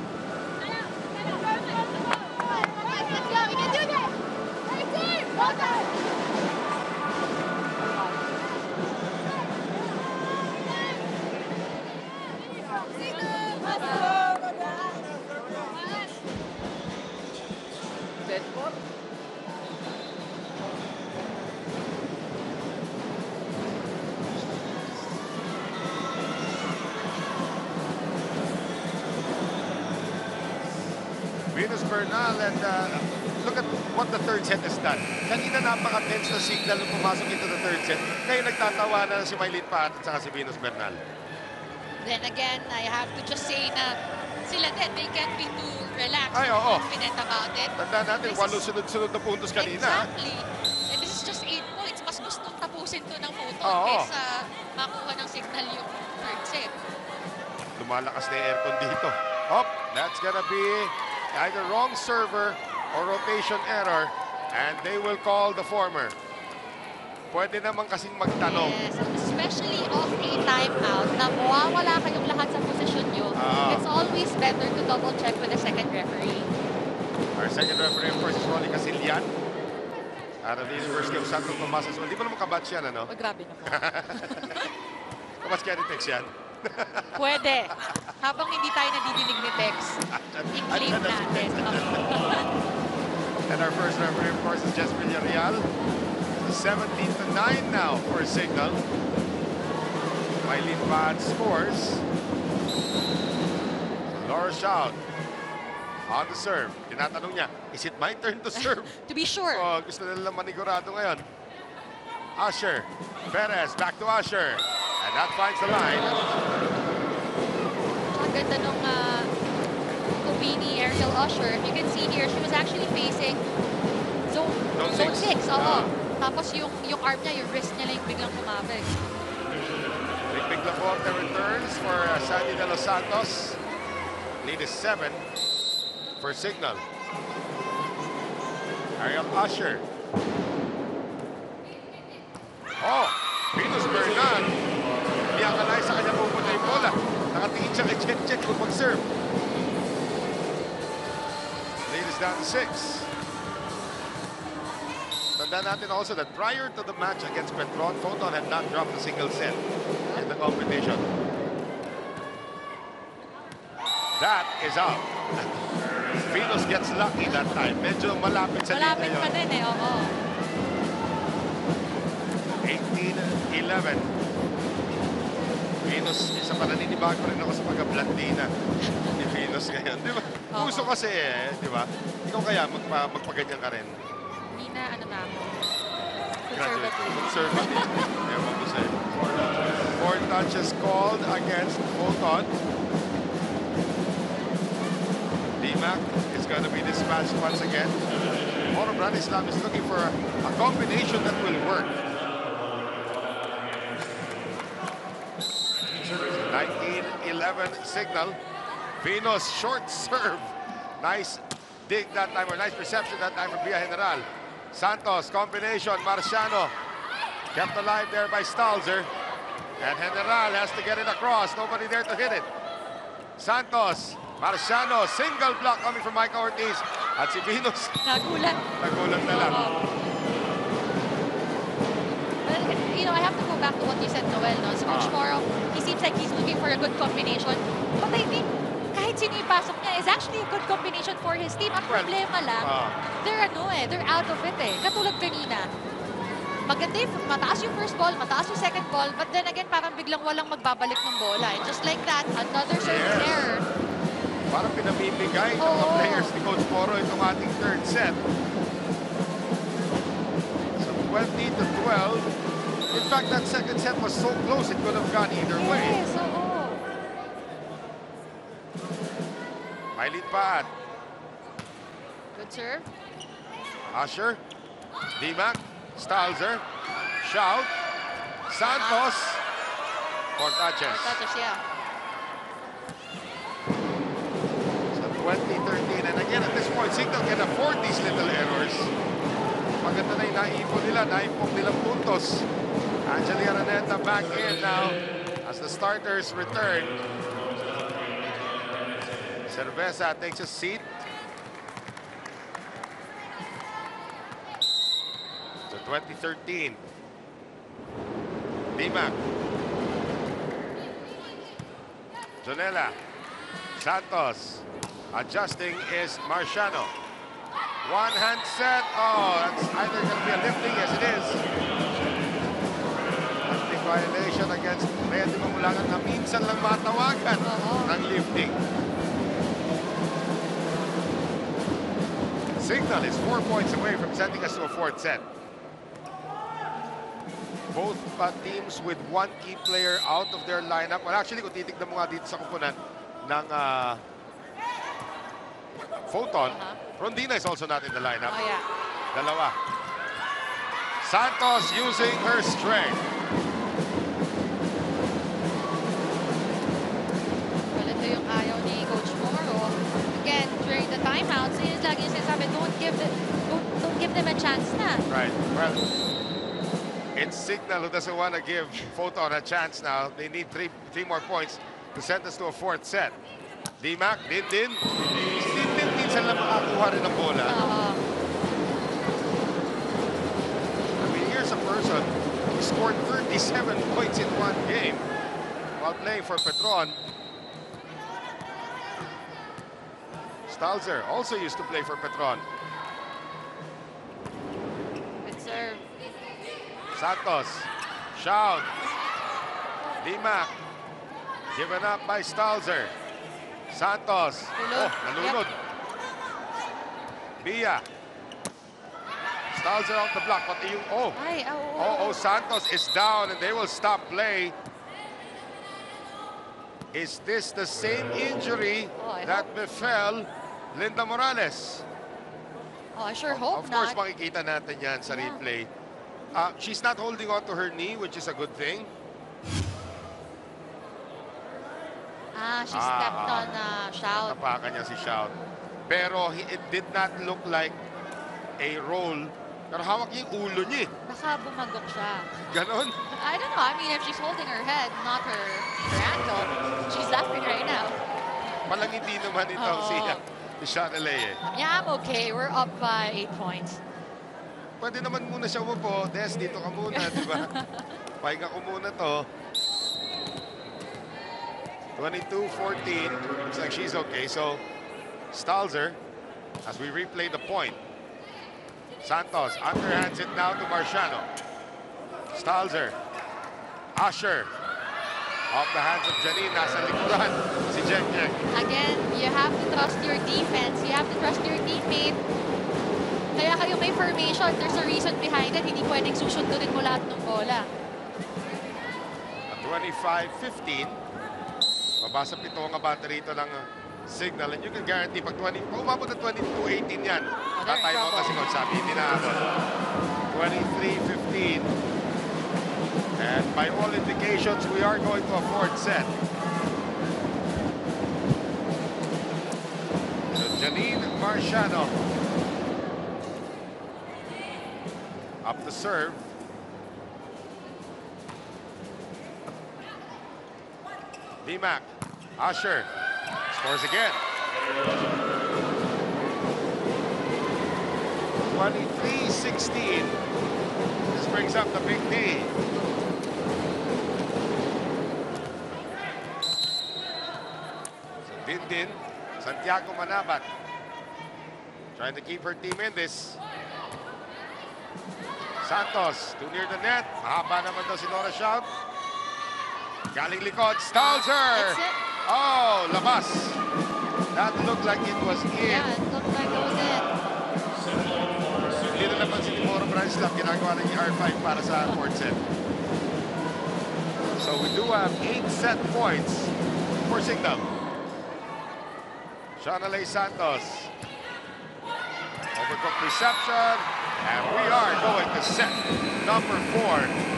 [SPEAKER 2] Venus Bernal, and look at what the third set has done. Kanina napaka-tense na Signal nung pumasok into the third set. Ngayon nagtatawanan na si Mylene Paat at saka si Venus Bernal.
[SPEAKER 1] Then again, I have to just say na sila din, they can't be too relaxed
[SPEAKER 2] Ay,
[SPEAKER 1] or
[SPEAKER 2] oo.
[SPEAKER 1] confident about it.
[SPEAKER 2] Tandaan natin,
[SPEAKER 1] This
[SPEAKER 2] 8
[SPEAKER 1] is-
[SPEAKER 2] sunod-sunod na puntos kanina.
[SPEAKER 1] Exactly. And this is just 8 points. Mas gustong tapusin to ng photo
[SPEAKER 2] Oo.
[SPEAKER 1] kaysa makuha ng Signal yung third set.
[SPEAKER 2] Lumalakas na yung aircon dito. Oh, that's gonna be either wrong server or rotation error, and they will call the former. Pwede naman kasing magtanong.
[SPEAKER 1] Yes, especially off a timeout na mawawala kayong lahat sa posisyon nyo.
[SPEAKER 2] Ah.
[SPEAKER 1] It's always better to double check with the second referee.
[SPEAKER 2] Our second referee, of course, is Rolly Casillan out of the University of Santo Tomas. Well, di ba naman kabats yan, ano?
[SPEAKER 1] Oh, grabe na po.
[SPEAKER 2] Kabats kinetics yan.
[SPEAKER 1] Pwede. Habang hindi tayo nadidinig ni Tex, i-claim natin.
[SPEAKER 2] And our first referee, of course, is Jess Villarreal. 17-9 now for Signal. Mylene Paat scores. Laura Shout on the serve. Tinatanong niya, is it my turn to serve?
[SPEAKER 1] To be sure.
[SPEAKER 2] Oh, gusto nila manigurado ngayon. Usher. Perez, back to Usher. And that finds the line.
[SPEAKER 1] Ang ganda nung Kubini Ariel Usher. If you can see here, she was actually facing zone
[SPEAKER 2] six.
[SPEAKER 1] 6. Tapos yung arm niya, yung wrist niya lang yung biglang kumabig.
[SPEAKER 2] Big Laporte returns for Sandy De Los Santos. Lead is 7 for Signal. Ariel Usher. Oh, Venus Bernal. Hindi akalay sa kanya pupunta yung bola. Nakatingin siya kay Chen kung mag-serve. Lead is down to 6. Tandaan natin also that prior to the match against Petron, Photon had not dropped a single set in the competition. That is out. Venus gets lucky that time. Medyo malapit sa
[SPEAKER 1] Malapit
[SPEAKER 2] linya
[SPEAKER 1] pa
[SPEAKER 2] yun.
[SPEAKER 1] din eh, oo.
[SPEAKER 2] 18-11. Venus, isa pa naninibago rin ako sa pagka-Blandina ni Venus ngayon. Di ba?
[SPEAKER 1] Oo.
[SPEAKER 2] Puso kasi di ba? Ikaw kaya magpaganyan ka rin.
[SPEAKER 1] Hindi na, ano na ako.
[SPEAKER 2] Graduate.
[SPEAKER 1] Conservative.
[SPEAKER 2] Conservative. Ewan ko sa'yo. 4 touches called against Fulton. D-Mac is going to be dispatched once again. Moro Branislam is looking for a combination that will work. 19-11 signal. Venus short serve. Nice dig that time, or nice reception that time from Villa General. Santos, combination, Marciano. Kept alive there by Stalzer. And General has to get it across. Nobody there to hit it. Santos, Marciano, single block coming from Micah Ortiz. At si Venus,
[SPEAKER 1] Nagulat.
[SPEAKER 2] nagulat na lang.
[SPEAKER 1] Well, you know, I have to go back to what you said, Noel. No? So Coach Moro, he seems like he's looking for a good combination. But I think kahit sino yung pasok niya is actually a good combination for his team. Ang problema lang, they're out of it eh. Katulad kanina. Maganda yung mataas yung first ball, mataas yung second ball, but then again, parang biglang walang magbabalik ng bola. And just like that, another service error.
[SPEAKER 2] Parang pinamimigay ng mga players ni Coach Moro itong ating third set. So 20-12. In fact, that second set was so close, it could have gone either way.
[SPEAKER 1] Yes, oo.
[SPEAKER 2] May lead pa at
[SPEAKER 1] Good serve.
[SPEAKER 2] Usher, D-Mac, Stalzer, Shout, Santos, Portaches.
[SPEAKER 1] Touches, yeah.
[SPEAKER 2] So 20-13, and again at this point, Signal can afford these little errors. Maganda na yung naipon nila, naipon nilang puntos. Angeli Araneta back in now as the starters return. Cerveza takes a seat. So 2013. D-Mac. Jonella. Santos. Adjusting is Marciano. One hand set. Oh, that's either going to be a lifting. Yes, it is. Lifting violation against Rhea de Mamulangan na minsan lang matawagan ng lifting. Signal is 4 points away from sending us to a fourth set. Both teams with one key player out of their lineup. Well, actually, kung titignan mo nga dito sa kupunan ng Fulton, Rondina is also not in the lineup.
[SPEAKER 1] Oh, yeah.
[SPEAKER 2] Dalawa. Santos using her strength.
[SPEAKER 1] Well, ito yung ayaw ni Coach Moro. Again, during the timeouts, yun lagi yung sinasabi, don't give them a chance na.
[SPEAKER 2] Right. Well, it's Signal who doesn't want to give Fulton a chance now. They need three more points to send us to a fourth set. D-Mac, Din. Minsan lang makakuha rin ng bola. I mean, here's a person who scored 37 points in one game while playing for Petron. Stalzer also used to play for Petron.
[SPEAKER 1] Good serve.
[SPEAKER 2] Santos. Shout. D-Mac. Given up by Stalzer. Santos.
[SPEAKER 1] Tulog.
[SPEAKER 2] Oh, nalunod. Villa. Stalzer off the block. Pati yung, Santos is down and they will stop play. Is this the same injury that befell Linda Morales?
[SPEAKER 1] Oh, I sure hope
[SPEAKER 2] Of course,
[SPEAKER 1] not.
[SPEAKER 2] makikita natin yan sa replay. She's not holding on to her knee, which is a good thing.
[SPEAKER 1] She stepped on Shout.
[SPEAKER 2] Tapakan niya si Shout. Pero it did not look like a roll. Pero hawak niya yung ulo niya.
[SPEAKER 1] Baka bumagok siya.
[SPEAKER 2] Ganon.
[SPEAKER 1] I don't know. I mean, if she's holding her head, not her ankle, she's laughing right now.
[SPEAKER 2] Palangiti naman ito si Chanelay.
[SPEAKER 1] Yeah, I'm okay. We're up by 8 points.
[SPEAKER 2] Pwede naman muna siya umupo. Des, dito ka muna, di ba? Pahinga ko muna to. 22-14. Looks like she's okay. So, Stalzer, as we replay the point. Santos underhands it now to Marciano. Stalzer. Usher. Off the hands of Janine. Nasa likuran si Jeng Jeng.
[SPEAKER 1] Again, you have to trust your defense. You have to trust your teammate. Kaya kayo may formation, there's a reason behind it. Hindi pwedeng susundurin mo lahat ng bola.
[SPEAKER 2] 25-15. Mabasa 7 ang abante rito ng Signal. And you can guarantee pag umabot na 22-18 yan. Time out na si Coach Sabi. Hindi na abot. 23-15. And by all indications, we are going to a fourth set. So Janine Marciano up to serve. D-Mac. Usher scores again. 23-16. This brings up the big D. So Dindin, Santiago Manabat trying to keep her team in this. Santos, too near the net. Mahaba naman daw si Nora Schaub. Galing likod, Stalzer!
[SPEAKER 1] That's it.
[SPEAKER 2] Oh, labas. That looked like it was in.
[SPEAKER 1] Yeah, it looked like it was in.
[SPEAKER 2] Hindi na naman si Timoro Branslap ginagawa ng R5 para sa fourth set. So we do have 8 set points for Signal. Shanalay Santos. Overcooked reception. And we are going to set number 4.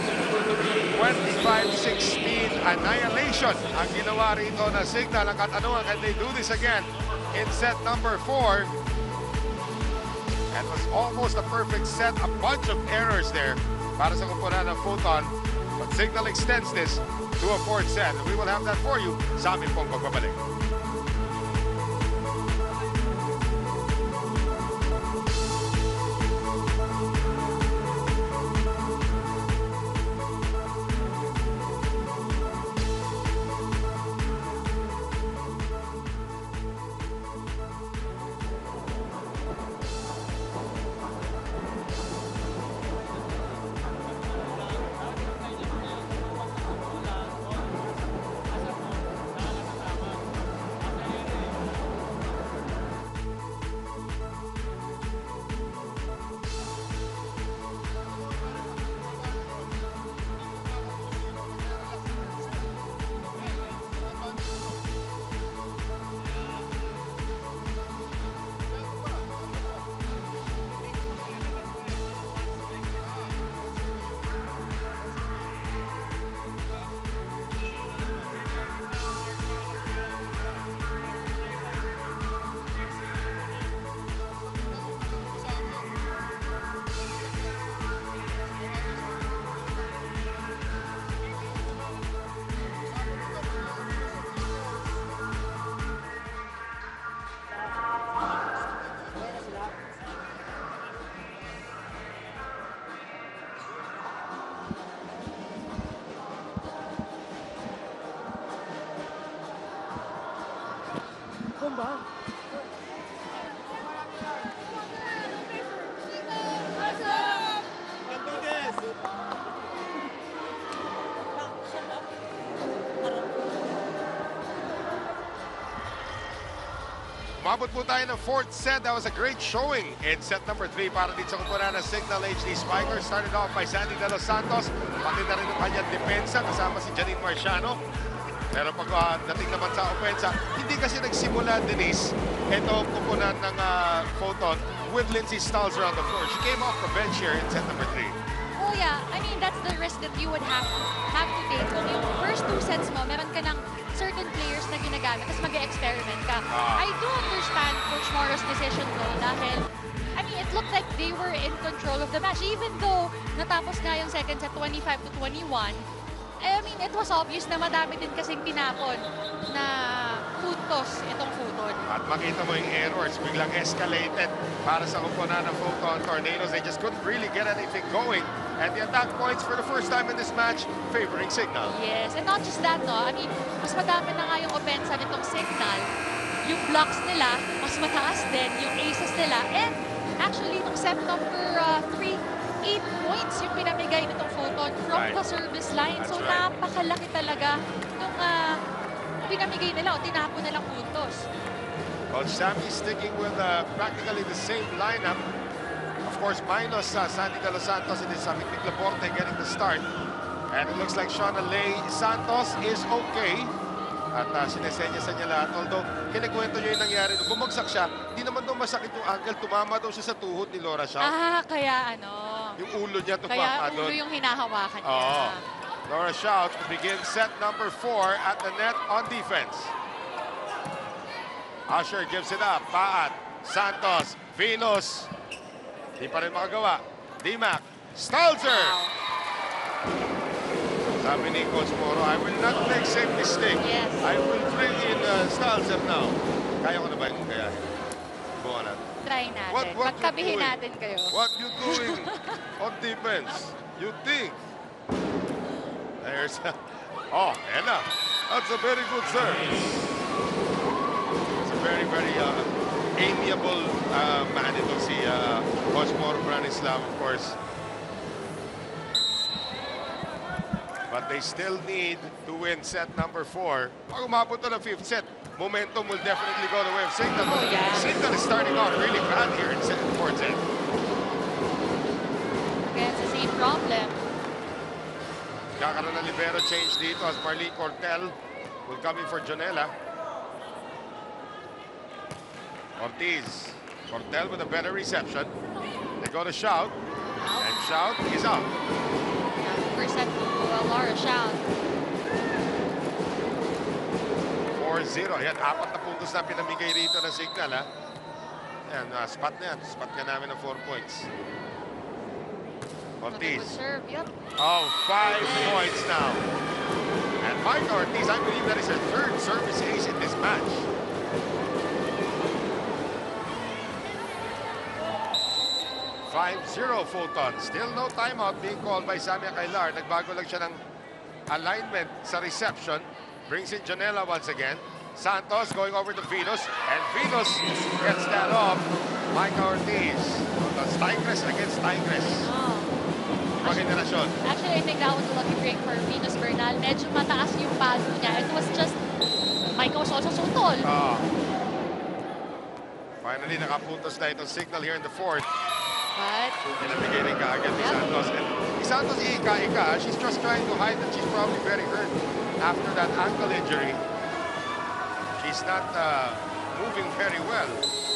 [SPEAKER 2] 25-16 annihilation ang ginawa rito na Signal. Ang katanungan, can they do this again in set number 4? And it was almost a perfect set. A bunch of errors there para sa kupunan ng Photon. But Signal extends this to a fourth set. And we will have that for you sa aming pong pagbabalik. Umabot po tayo ng fourth set. That was a great showing in set number 3 para dito sa kupunan ng Signal HD Spikers. Started off by Sandy De Los Santos. Pati na rin ang kanyang depensa kasama si Janine Marciano. Pero pag dating naman sa opensa, hindi kasi nagsimula, Denise, ito kupunan ng Photon with Lindsay Stalzer on the floor. She came off the bench here in set number 3.
[SPEAKER 1] Oh yeah, I mean, that's the risk that you would have to take. Kung yung first 2 sets mo, meron ka ng certain players na ginagamit, tapos mag-experiment ka. I do understand Coach Moro's decision though, dahil, I mean, it looked like they were in control of the match. Even though natapos nga yung second set 25-21, I mean, it was obvious na madami din kasing tinapon na food toss itong Photon.
[SPEAKER 2] At makita mo yung errors, biglang escalated para sa kupunan ng Photon Tornadoes. They just couldn't really get anything going. And the attack points for the first time in this match favoring Signal.
[SPEAKER 1] Yes, and not just that, no? I mean, mas madami na nga yung opensa nitong Signal. Yung blocks nila, mas mataas din. Yung aces nila. And actually, nung set number 3, 8 points yung pinamigay nitong Photon from
[SPEAKER 2] Right.
[SPEAKER 1] the service line.
[SPEAKER 2] That's
[SPEAKER 1] So
[SPEAKER 2] right.
[SPEAKER 1] napakalaki talaga nung pinamigay nila o tinapon nilang puntos.
[SPEAKER 2] Coach Sammy sticking with practically the same lineup. Of course, minus Sandy De Los Santos and Sammy Laporte getting the start. And it looks like Shauna Lay Santos is okay. At sinesenyasa niya lahat. Although, kinikwento niya yung nangyari. Nung bumagsak siya, hindi naman daw masakit yung ankle. Tumama daw siya sa tuhod ni Laura Shaw.
[SPEAKER 1] Kaya
[SPEAKER 2] Yung ulo niya
[SPEAKER 1] Kaya
[SPEAKER 2] tumama
[SPEAKER 1] ulo
[SPEAKER 2] doon.
[SPEAKER 1] yung hinahawakan niya.
[SPEAKER 2] Oo. Laura Shaw to begin set number 4 at the net on defense. Usher gives it up. Paat. Santos. Venus. Di pa rin makagawa. Dimac. Stalzer. Sabi ni Coach Moro, I will not make same mistake.
[SPEAKER 1] Yes.
[SPEAKER 2] I will bring in Stalzer now. Kaya ko na ba yung kaya? Buwan natin.
[SPEAKER 1] Try natin.
[SPEAKER 2] What you
[SPEAKER 1] Pagkabihin
[SPEAKER 2] doing?
[SPEAKER 1] natin kayo.
[SPEAKER 2] What you doing on defense? You think? There's and that's a very good serve. It's a very, very amiable man ito si Coach Moro Branislav, of course. But they still need to win set number 4. Pag umabot na ng 5th set, momentum will definitely go the way of Signal.
[SPEAKER 1] Oh, yeah.
[SPEAKER 2] Signal is starting off really bad here in 4th set.
[SPEAKER 1] Again, it's the same problem.
[SPEAKER 2] Kakaroon ng libero change dito as Marlene Cortel will come in for Jonella. Ortiz. Cortel with a better reception. They go to Shout. And Shout is out.
[SPEAKER 1] First set to Laura Shaw.
[SPEAKER 2] 4-0. Yan, 4 na puntos na pinamigay rito ng Signal, ha? Yan, spot na yan. Spot ka namin ng 4 points. Ortiz.
[SPEAKER 1] Good serve, yep.
[SPEAKER 2] Oh, 5 points now. And Mike Ortiz, I believe that is her 3rd service ace in this match. .50 Photon. Still no timeout being called by Samia Kailar. Nagbago lang siya ng alignment sa reception. Brings in Janela once again. Santos going over to Venus. And Venus gets that off. Mike Ortiz. Steinkres against Steinkres. Pag-generasyon.
[SPEAKER 1] Actually, I think that was a lucky break for Venus Bernal. Medyo mataas yung paso niya. It was just, Mike was also so tall.
[SPEAKER 2] Finally, nakapuntos na itong Signal here in the 4th.
[SPEAKER 1] But,
[SPEAKER 2] Pinamigay rin kaagad ni Santos. And si Santos, ika-ika. She's just trying to hide that she's probably very hurt after that ankle injury. She's not moving very well.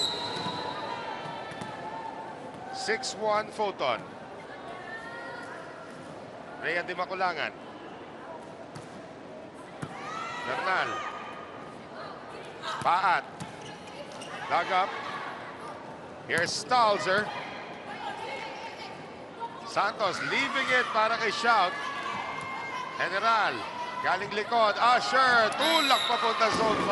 [SPEAKER 2] 6-1 Photon. Rhea Di Maculangan. Bernal. Paat. Dug up. Here's Stalzer. Santos leaving it para kay Shout. General. Galing likod. Usher. Tulak papunta zone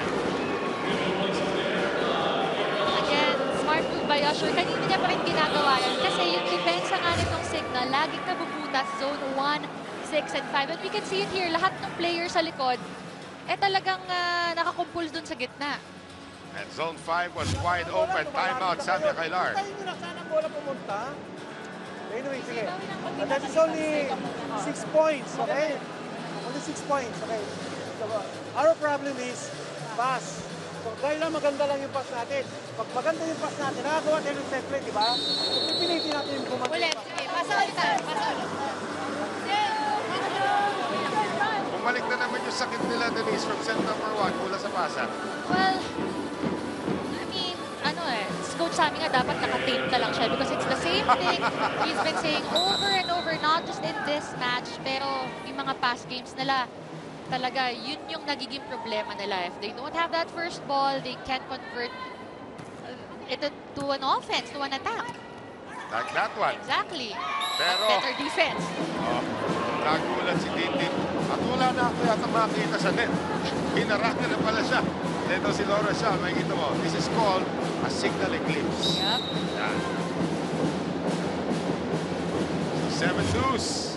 [SPEAKER 2] 5.
[SPEAKER 1] again, smart move by Usher. Kanina niya pa rin ginagawa yan. Kasi yung depensa nga nitong Signal, laging nabubutas zone 1, 6, and 5. And we can see it here. Lahat ng players sa likod, talagang nakakumpul dun sa gitna.
[SPEAKER 2] And zone 5 was wide open. Timeout, Samia Kailar.
[SPEAKER 5] Tayo nyo na sana ang bola pumunta. Anyway, sige. And that is only 6 points, okay? Only 6 points, okay? So, our problem is pass. So, dahil lang maganda lang yung pass natin. Pag maganda yung pass natin, nakagawa tayo ng set play, di ba? So, pipilitin natin yung gumanda.
[SPEAKER 1] Ulit, sige. Pasa ulit tayo. Pasa ulit.
[SPEAKER 2] Bumalik na naman yung sakit nila, Denise, from set number 1 mula sa pasa.
[SPEAKER 1] Well, I mean, Coach Sammy nga dapat naka-tape na lang siya because it's the same thing he's been saying over and over, not just in this match, pero yung mga past games nila, talaga, yun yung nagiging problema nila. If they don't have that first ball, they can't convert it to an offense, to an attack.
[SPEAKER 2] Like that one.
[SPEAKER 1] Exactly.
[SPEAKER 2] Pero,
[SPEAKER 1] Better defense.
[SPEAKER 2] nagulat si Tintin. At wala na ako yata makita sa net. Hinarang na pala siya. Dito si Laura Shaw, makikita mo. This is called a signal eclipse.
[SPEAKER 1] Yep.
[SPEAKER 2] Yan. 7 deuce.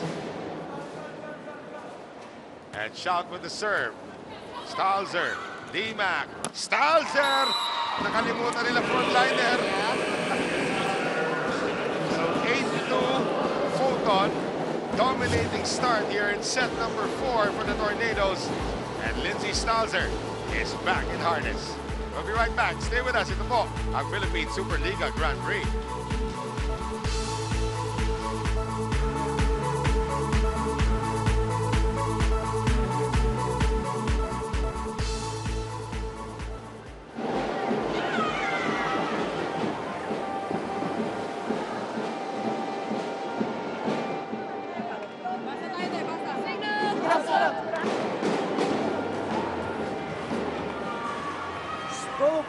[SPEAKER 2] And Shout with the serve. Stalzer. D-Mac. Stalzer! Nakalimutan nila frontliner.
[SPEAKER 1] Yep.
[SPEAKER 2] So 8-2. Fulton. Dominating start here in set number 4 for the Tornadoes. And Lindsay Stalzer is back in harness. We'll be right back. Stay with us. Ito po ang Philippine Superliga Grand Prix.
[SPEAKER 4] Scope.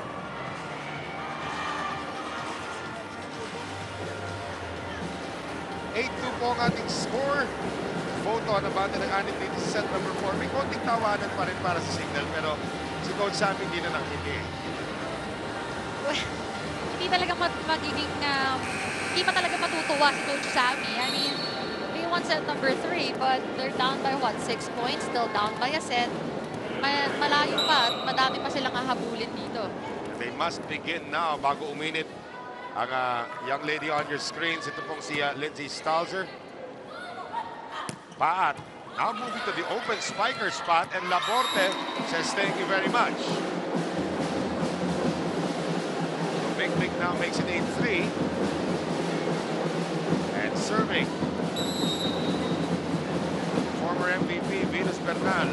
[SPEAKER 2] 8-2 po ang ating score. Photon na banda ng anim dito sa set number 4. May konting tawanan pa rin para sa signal, pero si Coach Sammy hindi na nakikita.
[SPEAKER 1] Well, hindi talaga magiging, hindi pa talaga matutuwa si Coach Sammy. I mean, they won set number 3, but they're down by what, 6 points? Still down by a set. Malayo pa at madami pa silang hahabulin dito.
[SPEAKER 2] They must begin now bago uminit ang young lady on your screens. Ito pong si Lindsay Stalzer. Paat. Now moving to the open spiker spot, and Laborte says thank you very much. So Big now makes it 8-3. And serving. Former MVP Venus Bernal.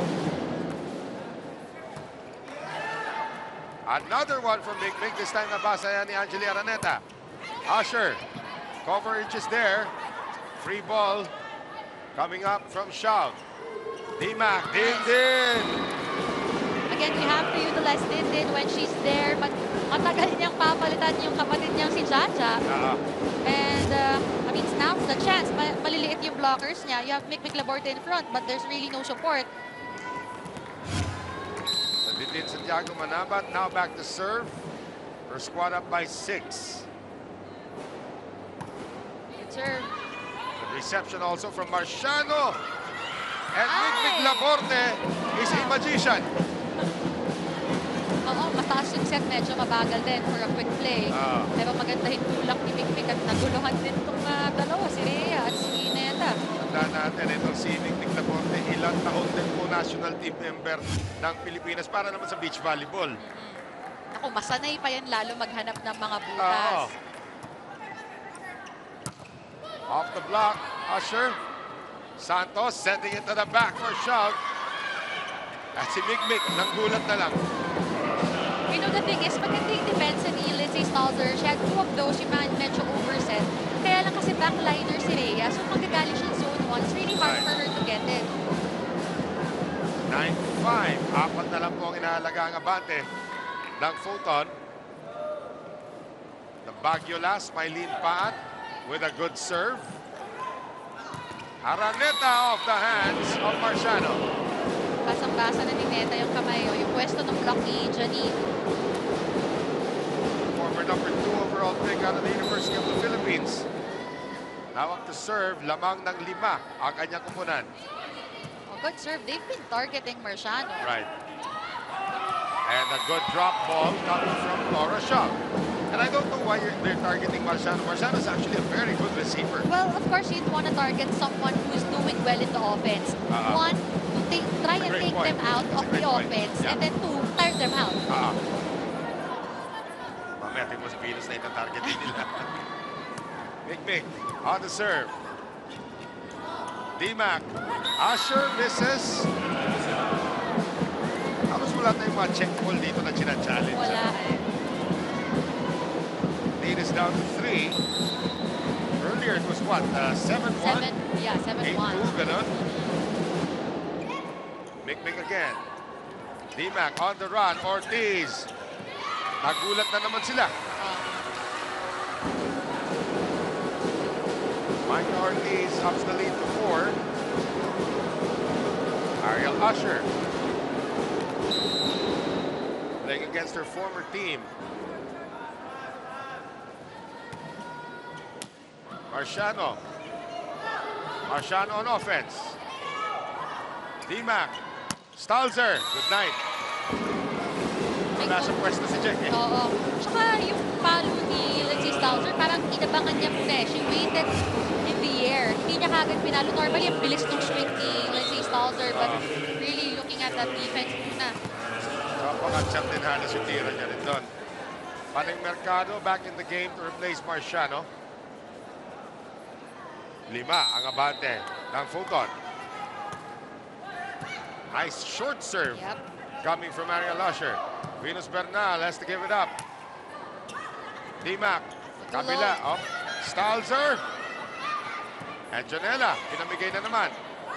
[SPEAKER 2] Another one from Big. This time nabasa yan ni Angeli Araneta. Usher. Coverage is there. Free ball. Coming up from Shout. D-Mac. Din.
[SPEAKER 1] Again, we have to utilize Din when she's there. Matagal niyang papalitan yung kapatid niyang si Jaja. And, I mean, now's the chance. Maliliit yung blockers niya. You have Mick Laborte in front, but there's really no support.
[SPEAKER 2] Din Santiago Manabat now back to serve. Her squad up by 6.
[SPEAKER 1] Good serve.
[SPEAKER 2] The reception also from Marciano. And Mick Laborte is a magician.
[SPEAKER 1] Oo, mataas yung set. Medyo mabagal din for a quick play. Pero maganda yung tulak ni Mick at naguluhan din itong dalawa, si Rhea at si Neta.
[SPEAKER 2] Tandaan natin, itong si Mick Laborte, ilang taon din po national team member ng Pilipinas para naman sa beach volleyball.
[SPEAKER 1] Ako, masanay pa yan lalo maghanap ng mga butas.
[SPEAKER 2] Off the block, Usher. Santos sending it to the back for Shout. At si Mick, nanggulat na lang.
[SPEAKER 1] You know, the thing is, maganda yung defense ni Lindsay Stalzer. She had 2 of those, yung medyo overset. Kaya lang kasi backliner si Rhea, so magagaling siya zone 1. It's really hard for her to get it.
[SPEAKER 2] 9-5. 4 na lang po ang inaalaga ang abante ng Fulton. The Baguiolas, Mylene Paat with a good serve. Araneta off the hands of Marciano.
[SPEAKER 1] Basang-basa na ni Neta yung kamay. Yung pwesto ng block ni Janine.
[SPEAKER 2] Former number 2 overall pick out of the University of the Philippines. Now up to serve, lamang ng 5 ang kanyang kupunan.
[SPEAKER 1] Oh, good serve. They've been targeting Marciano.
[SPEAKER 2] Right. And a good drop ball coming from Laura Shaw. And I don't know why they're targeting Marciano. Marciano's actually a very good receiver.
[SPEAKER 1] Well, of course, you'd want to target someone who's doing well in the offense. One, to try and take them out of the offense. And then 2, tire them out.
[SPEAKER 2] Mamaya, tingin mo si Venus na itong targeting nila. Mick on the serve. D-Mac. Usher misses. Halos wala tayong mga check ball dito na china-challenge.
[SPEAKER 1] Wala eh.
[SPEAKER 2] Lead is down to 3. Earlier it was what? 7-1?
[SPEAKER 1] 7-1.
[SPEAKER 2] 8-2, ganun. Mick again. D-Mac on the run. Ortiz. Nagulat na naman sila. Mike Ortiz ups the lead to 4. Ariel Usher playing against her former team. Marciano on offense. D-Mac. Stalzer. Good night. Nasa pwesto si Jack eh.
[SPEAKER 1] Oo. Tsaka yung palo ni Lindsay Stalzer, parang inabangan niya muna eh. She waited in the air. niya kagad pinalo. Normally, ang bilis ng swing ni Lindsay Stalzer, but really looking at that defense muna.
[SPEAKER 2] Napaka-champ din halos yung tira niya rin doon. Paning Mercado back in the game to replace Marciano. 5 ang abante ng Fulton. Nice short serve coming from Ariel Lusher. Venus Bernal has to give it up. D-Mac, kabila. Oh, Stalzer. And Janela, pinamigay na naman.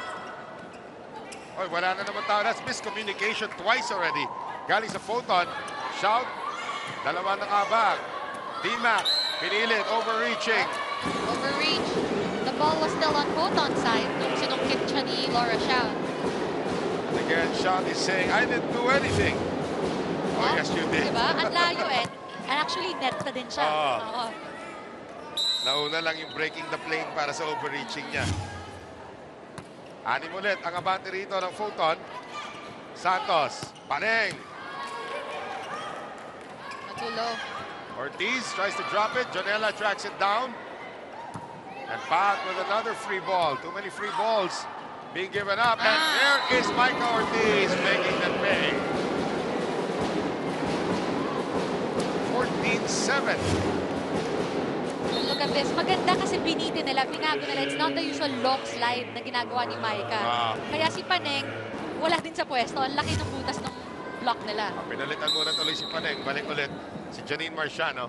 [SPEAKER 2] Oy, wala na naman tao. That's miscommunication twice already. Galing sa Fulton. Shout. Dalawa ng abag. D-Mac, pinilit, overreaching.
[SPEAKER 1] Overreach. The ball was still on Fulton's side nung sinungkit siya ni Laura Shout.
[SPEAKER 2] And again, Shout is saying, I didn't do anything. Oh, yes, you did.
[SPEAKER 1] Diba? Ang layo eh. And actually, net na din siya. Oo.
[SPEAKER 2] Nauna lang yung breaking the plane para sa overreaching niya. 6 ulit ang abante rito ng Fulton. Santos, Paneng.
[SPEAKER 1] Matulo.
[SPEAKER 2] Ortiz tries to drop it. Janela tracks it down. And Pat with another free ball. Too many free balls being given up. And there is Micah Ortiz making the pay. 14-7.
[SPEAKER 1] Look at this. Maganda kasi binitin nila, binago nila. It's not the usual long slide na ginagawa ni Micah. Kaya si Paneng, wala din sa pwesto. Ang laki ng butas ng block nila.
[SPEAKER 2] Pinalitan muna tuloy si Paneng. Balik ulit si Janine Marciano.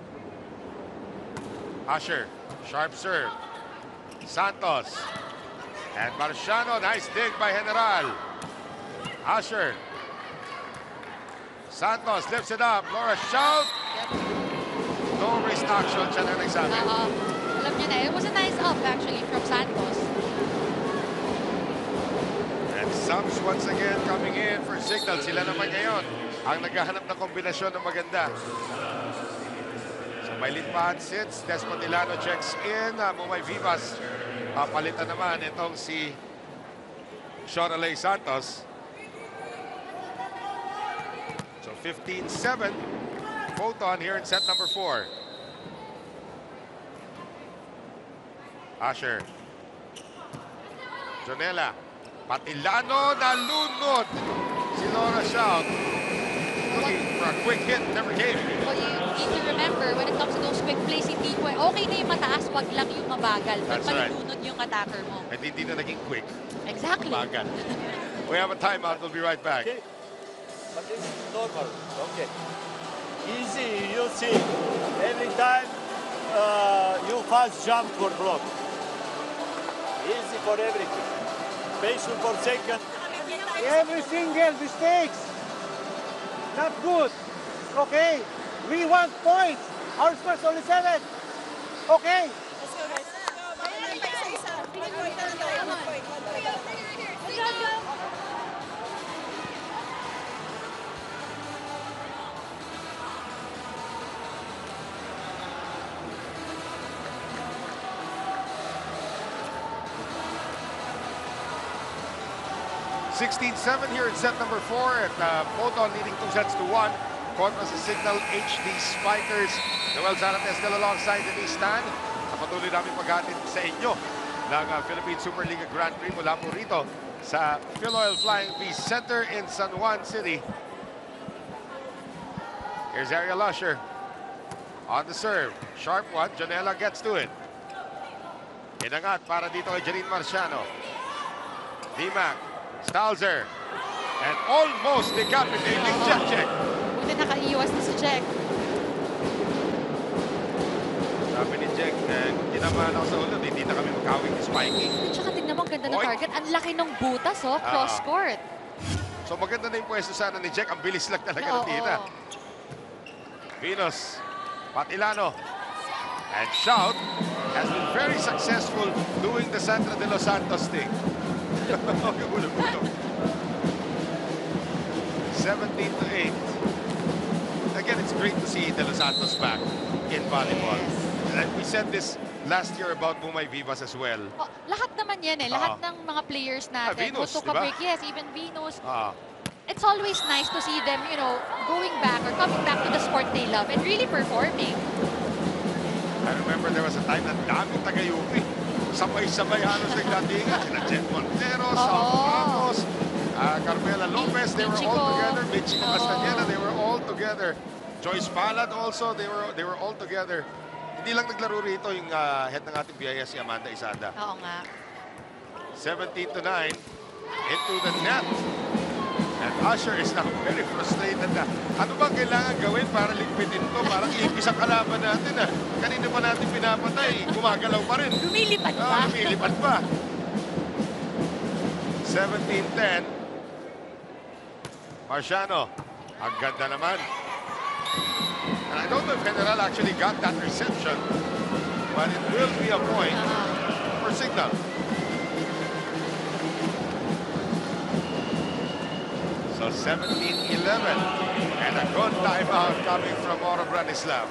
[SPEAKER 2] Usher, sharp serve. Santos. And Marciano, nice dig by General. Usher. Santos lifts it up. Laura Shout. No wrist action siya na nagsabi.
[SPEAKER 1] Alam niyo na, it was a nice up actually from Santos.
[SPEAKER 2] And subs once again coming in for signal. Sila naman ngayon ang naghahanap ng kombinasyon ng maganda. So may Linpahan sits. Despotilano checks in. Mumay Vivas. Palitan naman itong si Shoralay Santos. So 15-7. Fulton here in set number 4. Usher. Janela. Patilano, nalunod. Si Laura Shout. Looking for a quick hit, never came.
[SPEAKER 1] Well, you need to remember, when it comes to those quick plays, hindi ko okay na yung mataas, wag lang yung mabagal.
[SPEAKER 2] That's right.
[SPEAKER 1] Malulunod yung attacker mo.
[SPEAKER 2] At hindi na naging quick.
[SPEAKER 1] Exactly.
[SPEAKER 2] Mabagal. We have a timeout. We'll be right back.
[SPEAKER 3] Okay. But this is normal. Okay. Easy, you see. Every time you fast jump for block. Easy for everything. Patient for second.
[SPEAKER 5] Every single mistakes. Not good. Okay. We want points. Our score's only 7. Okay.
[SPEAKER 6] Let's go, guys. Isa-isa. Point na lang tayo. Point. Go.
[SPEAKER 2] 16-7 here in set number 4 at Fulton leading 2-1 kontra sa Signal HD Spikers. Noel Zanates still alongside Denise Tan sa patuloy namin paghatid sa inyo ng Philippine Superliga Grand Prix mula po rito sa Philoil Flying V Center in San Juan City. Here's Ariel Lusher on the serve. Sharp one. Janela gets to it. Inangat para dito kay Janine Marciano. D-Mac. Stalzer. And almost decapitating Jack.
[SPEAKER 1] Buti nakaiwas na si Jack.
[SPEAKER 2] Sabi ni Jack, ginamaan ako sa ulo, hindi na kami magkawing spiking.
[SPEAKER 1] Tsaka tignan mo, ang ganda ng target. Ang laki ng butas, oh. Cross court.
[SPEAKER 2] So maganda na yung pwesto sana ni Jack. Ang bilis lang talaga ng tira. Venus. Patilano. And Shout has been very successful doing the Sandra de los Santos thing. 17-8. Again, it's great to see De Los Santos back in volleyball. And we said this last year about Mumay Vivas as well.
[SPEAKER 1] Oh, lahat naman yan eh. Lahat ng mga players natin.
[SPEAKER 2] Venus,
[SPEAKER 1] Who took a
[SPEAKER 2] diba?
[SPEAKER 1] break. Yes, even Venus. It's always nice to see them, you know, going back or coming back to the sport they love and really performing.
[SPEAKER 2] I remember there was a time na daming taga-UP sabay-sabay halos nagdatingan. Sila Jet Montero, Sal Ramos, Carmela Lopez, they were all together. Michiko Castañeda, they were all together. Joyce Palad also, they were all together. Hindi lang naglaro rito yung head ng ating BIS, si Amanda Isada.
[SPEAKER 1] Oo nga.
[SPEAKER 2] 17-9 into the net. And Usher is now very frustrated na. Ano bang kailangan gawin para ligpitin to? Parang ipis ang kalaban natin. Kanina pa natin pinapatay, gumagalaw pa rin.
[SPEAKER 1] Lumilipad pa.
[SPEAKER 2] Lumilipad pa. 17-10. Marciano. Ang ganda naman. And I don't know if General actually got that reception, but it will be a point for Signal. So 17-11. And a good timeout coming from Oro Branislav.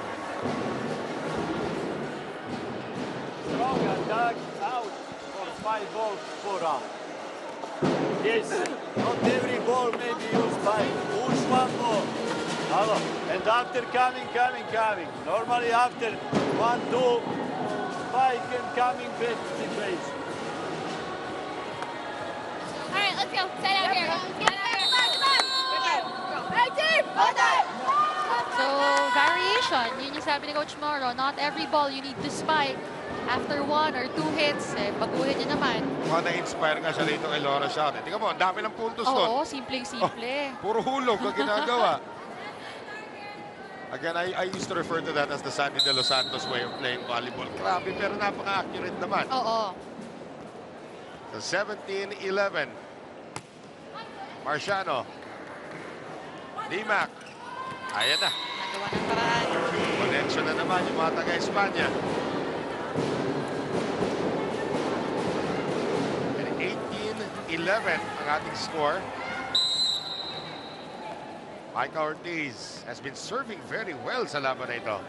[SPEAKER 3] Strong attack out for 5 balls per round. Yes, not every ball may be used by push one more. Hello. And after coming. Normally after 1, 2, spike and coming back situation.
[SPEAKER 6] All right, let's go. Set out here. Get out here. Hey, team!
[SPEAKER 1] So, variation. Yun yung sabi ni Coach Moro. Not every ball you need to spike. After 1 or 2 hits, baguhin niya naman.
[SPEAKER 2] Na-inspire nga siya rito kay Laura Shout. Tingnan mo, ang dami ng puntos doon.
[SPEAKER 1] Oo, simpleng-simple.
[SPEAKER 2] Puro hulog ang ginagawa. Again, I used to refer to that as the Sandy De Los Santos way of playing volleyball. Grabe, pero napaka-accurate naman.
[SPEAKER 1] Oo.
[SPEAKER 2] So 17-11. Marciano. Dimac. Ayan na.
[SPEAKER 1] Nagawa ng paraan.
[SPEAKER 2] Connection na naman yung mga taga-Espanya. And 18-11 ang ating score. Micah Ortiz has been serving very well sa laban na ito.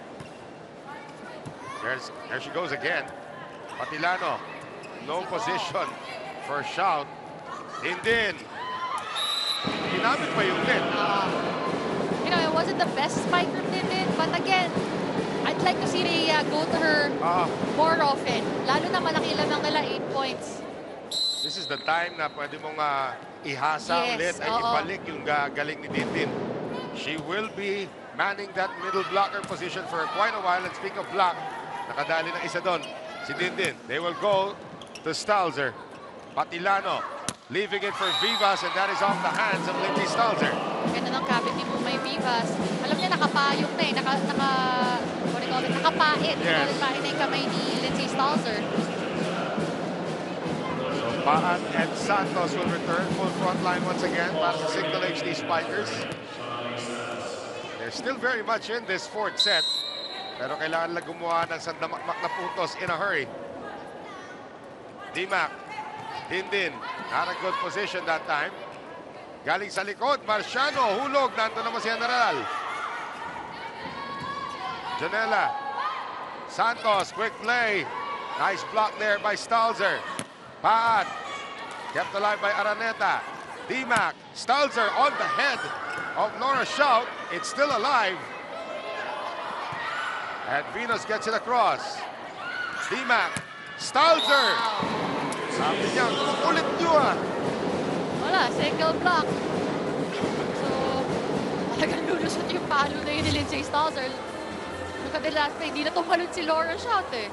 [SPEAKER 2] There she goes again. Patilano. No position for Shout. Dindin. Ginamit pa yung net.
[SPEAKER 1] You know, it wasn't the best spike from Dindin, but again, I'd like to see Rhea go to her more often. Lalo na malaki lang nila 8 points.
[SPEAKER 2] This is the time na pwede mong ihasa ulit ay ibalik yung galing ni Dindin. She will be manning that middle blocker position for quite a while. And speak of block, nakadali ng isa doon, si Dindin. They will go to Stalzer. Patilano, leaving it for Vivas, and that is off the hands of Lindsay Stalzer.
[SPEAKER 1] Ganda ng cavity mo may Vivas. Alam niya, nakapayok na eh. Nakapait.
[SPEAKER 2] Yes.
[SPEAKER 1] Nakapait na yung kamay ni Lindsay Stalzer.
[SPEAKER 2] So Paan and Santos will return full front line once again para sa Signal HD Spikers. They're still very much in this fourth set. Pero kailangan lang gumawa ng sandamakmak na puntos in a hurry. Dimac. Dindin. Not a good position that time. Galing sa likod. Marciano. Hulog. Nandun naman si General. Janela. Santos. Quick play. Nice block there by Stalzer. Paan. Kept alive by Araneta. Dimac. Stalzer on the head of Laura Shout. It's still alive. And Venus gets it across. Dimac. Stalzer. Sabi niya, ulit nyo
[SPEAKER 1] Wala, single block. So, talagang lulusot yung palo na yun ni Lindsay Stalzer. Look at the last play, hindi na tumalon si Laura Shout eh.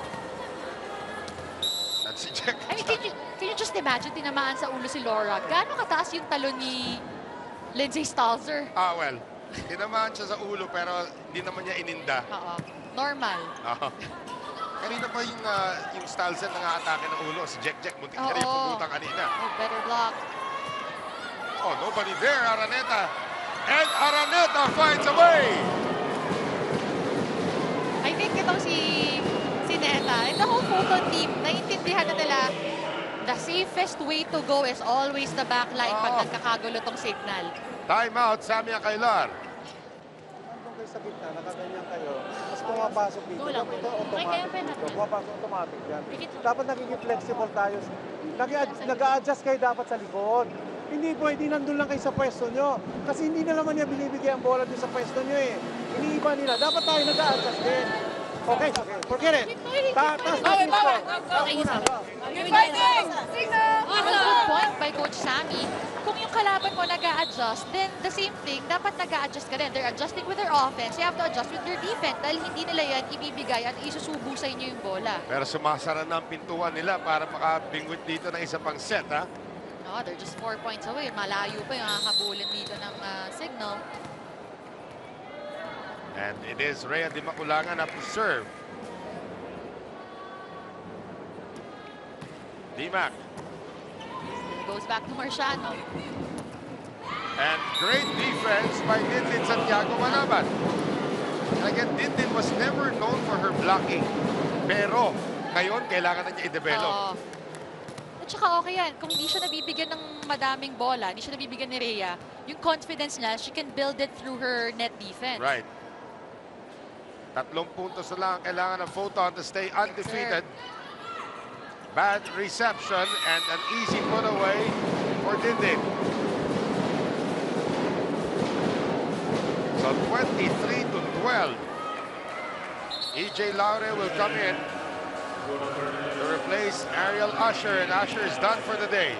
[SPEAKER 2] That's ejected.
[SPEAKER 1] I mean, can you just imagine tinamaan sa ulo si Laura? Gaano kataas yung talon ni Lindsay Stalzer?
[SPEAKER 2] Well, tinamaan siya sa ulo pero hindi naman niya ininda.
[SPEAKER 1] Oo. Normal.
[SPEAKER 2] Kanina pa yung Stalzer nang-aatake ng ulo. Si Jack muntik na rin yung pupunta kanina.
[SPEAKER 1] Oh, better block.
[SPEAKER 2] Oh, nobody there, Araneta. And Araneta finds a way.
[SPEAKER 1] I think itong si Neta and the whole Photon team, naiintindihan na nila the safest way to go is always the backline pag nagkakagulo tong signal.
[SPEAKER 2] Timeout, Samia Kailar.
[SPEAKER 5] Nandun kayo sa gitna, nakaganyan kayo. Mas pumapasok dito.
[SPEAKER 6] Kulang.
[SPEAKER 5] Ito automatic
[SPEAKER 6] Ay, kaya
[SPEAKER 5] dito. Pumapasok automatic yan.
[SPEAKER 6] Pikit.
[SPEAKER 5] Dapat nagiging flexible tayo. Nag-a-adjust kayo dapat sa likod. Hindi pwede nandun lang kayo sa pwesto nyo. Kasi hindi na naman niya binibigay ang bola doon sa pwesto nyo eh. Iniiba nila. Dapat tayo nag-a-adjust din. Okay, okay. Forget it. Taas na yung score.
[SPEAKER 6] Okay, isa.
[SPEAKER 1] Well, good point by Coach Sammy. Kung yung kalaban mo nag-a-adjust, then the same thing, dapat nag-a-adjust ka rin. They're adjusting with their offense. You have to adjust with their defense dahil hindi nila yan ibibigay at isusubo sa inyo yung bola.
[SPEAKER 2] Pero sumasara na ang pintuan nila para makabingwit dito ng isa pang set, ha?
[SPEAKER 1] No, they're just 4 points away. Malayo pa yung habulin dito ng Signal.
[SPEAKER 2] And it is Rhea Di Maculangan up to serve. D-Mac.
[SPEAKER 1] Goes back to Marciano.
[SPEAKER 2] And great defense by Dindin Santiago Manaban. And again, Dindin was never known for her blocking. Pero ngayon, kailangan na niya i-develop.
[SPEAKER 1] Oo. At saka okay yan. Kung hindi siya nabibigyan ng madaming bola, hindi siya nabibigyan ni Rhea, yung confidence niya, she can build it through her net defense.
[SPEAKER 2] Right. 3 puntos na lang ang kailangan ng Photon to stay undefeated. Bad reception and an easy put away for Dindin. So 23-12. EJ Laure will come in to replace Ariel Usher, and Usher is done for the day.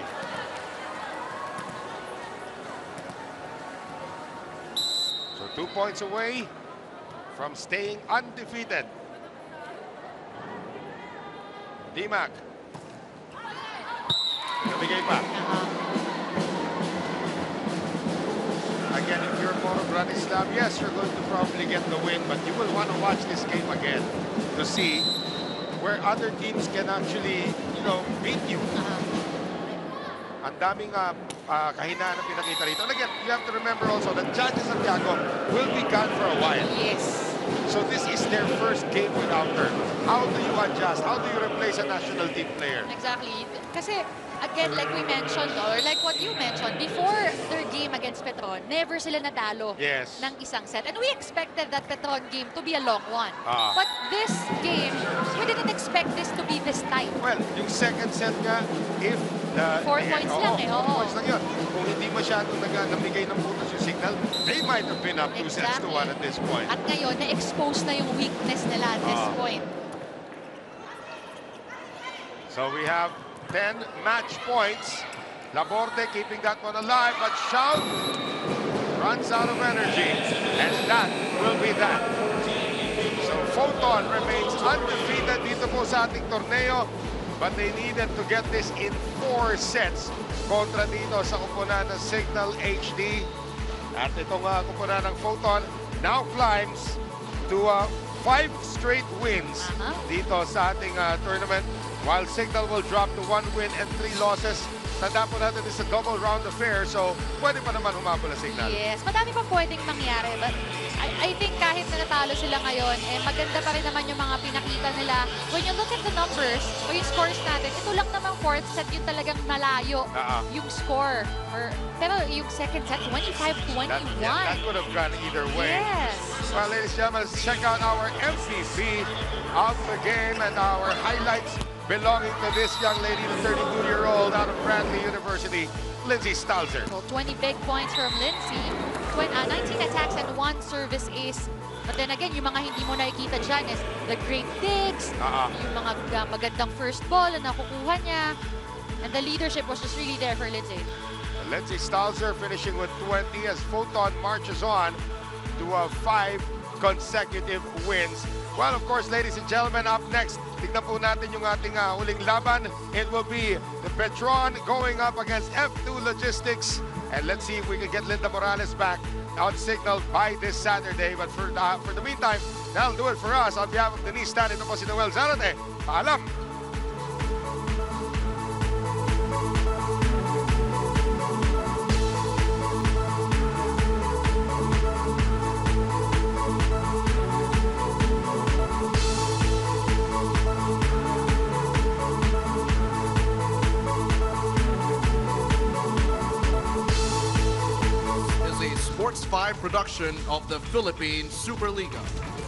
[SPEAKER 2] So 2 points away from staying undefeated. D-Mac. Nabigay pa. Again, if you're more of Bratislav, yes, you're going to probably get the win, but you will want to watch this game again to see where other teams can actually, you know, beat you. Ang daming kahinaan na pinakita rito. And again, you have to remember also that Chacha Santiago will be gone for a while.
[SPEAKER 1] Yes.
[SPEAKER 2] So this is their first game without her. How do you adjust? How do you replace a national team player?
[SPEAKER 1] Exactly. Kasi, again, like we mentioned, or like what you mentioned, before their game against Petron, never sila nadalo
[SPEAKER 2] Yes.
[SPEAKER 1] ng isang set. And we expected that Petron game to be a long one.
[SPEAKER 2] Ah.
[SPEAKER 1] But this game, we didn't expect this to be this tight.
[SPEAKER 2] Well, yung second set nga, if the...
[SPEAKER 1] 4 points lang eh,
[SPEAKER 2] 4
[SPEAKER 1] oo.
[SPEAKER 2] points lang yun. Kung hindi masyadong namigay ng puntos yung Signal, they might have been up 2 sets to 1 at this point.
[SPEAKER 1] At ngayon, na-expose na yung weakness nila at this point.
[SPEAKER 2] So we have 10 match points. Laborde keeping that one alive, but Shout runs out of energy, and that will be that. So Photon remains undefeated dito po sa ating torneo, but they needed to get this in 4 sets kontra dito sa kupunan ng Signal HD. At itong kupunan ng Photon now climbs to 5 straight wins dito sa ating tournament, while Signal will drop to 1 win and 3 losses. Tanda po natin, it's a double round affair, so pwede pa naman humabol ang Signal.
[SPEAKER 1] Yes, madami pa pwedeng mangyari. But I think kahit na natalo sila ngayon, maganda pa rin naman yung mga pinakita nila. When you look at the numbers o yung scores natin, ito lang naman fourth set yung talagang malayo yung score. Pero yung second set, 25-21.
[SPEAKER 2] That would have gone either way.
[SPEAKER 1] Yes.
[SPEAKER 2] Well, ladies and gentlemen, let's check out our MVP of the game and our highlights belonging to this young lady, the 32-year-old out of Bradley University, Lindsay Stalzer.
[SPEAKER 1] So 20 big points from Lindsay. 19 attacks and 1 service ace. But then again, yung mga hindi mo nakikita dyan is the great digs, yung mga magandang first ball na nakukuha niya. And the leadership was just really there for Lindsay.
[SPEAKER 2] Lindsay Stalzer finishing with 20 as Photon marches on to 5 consecutive wins. Well, of course, ladies and gentlemen, up next, tignan po natin yung ating huling laban. It will be the Petron going up against F2 Logistics. And let's see if we can get Linda Morales back on Signal by this Saturday. But for the meantime, that'll do it for us. On behalf of Denise Stan, ito po si Noel Zarate. Paalam!
[SPEAKER 7] Sports 5 production of the Philippine Superliga.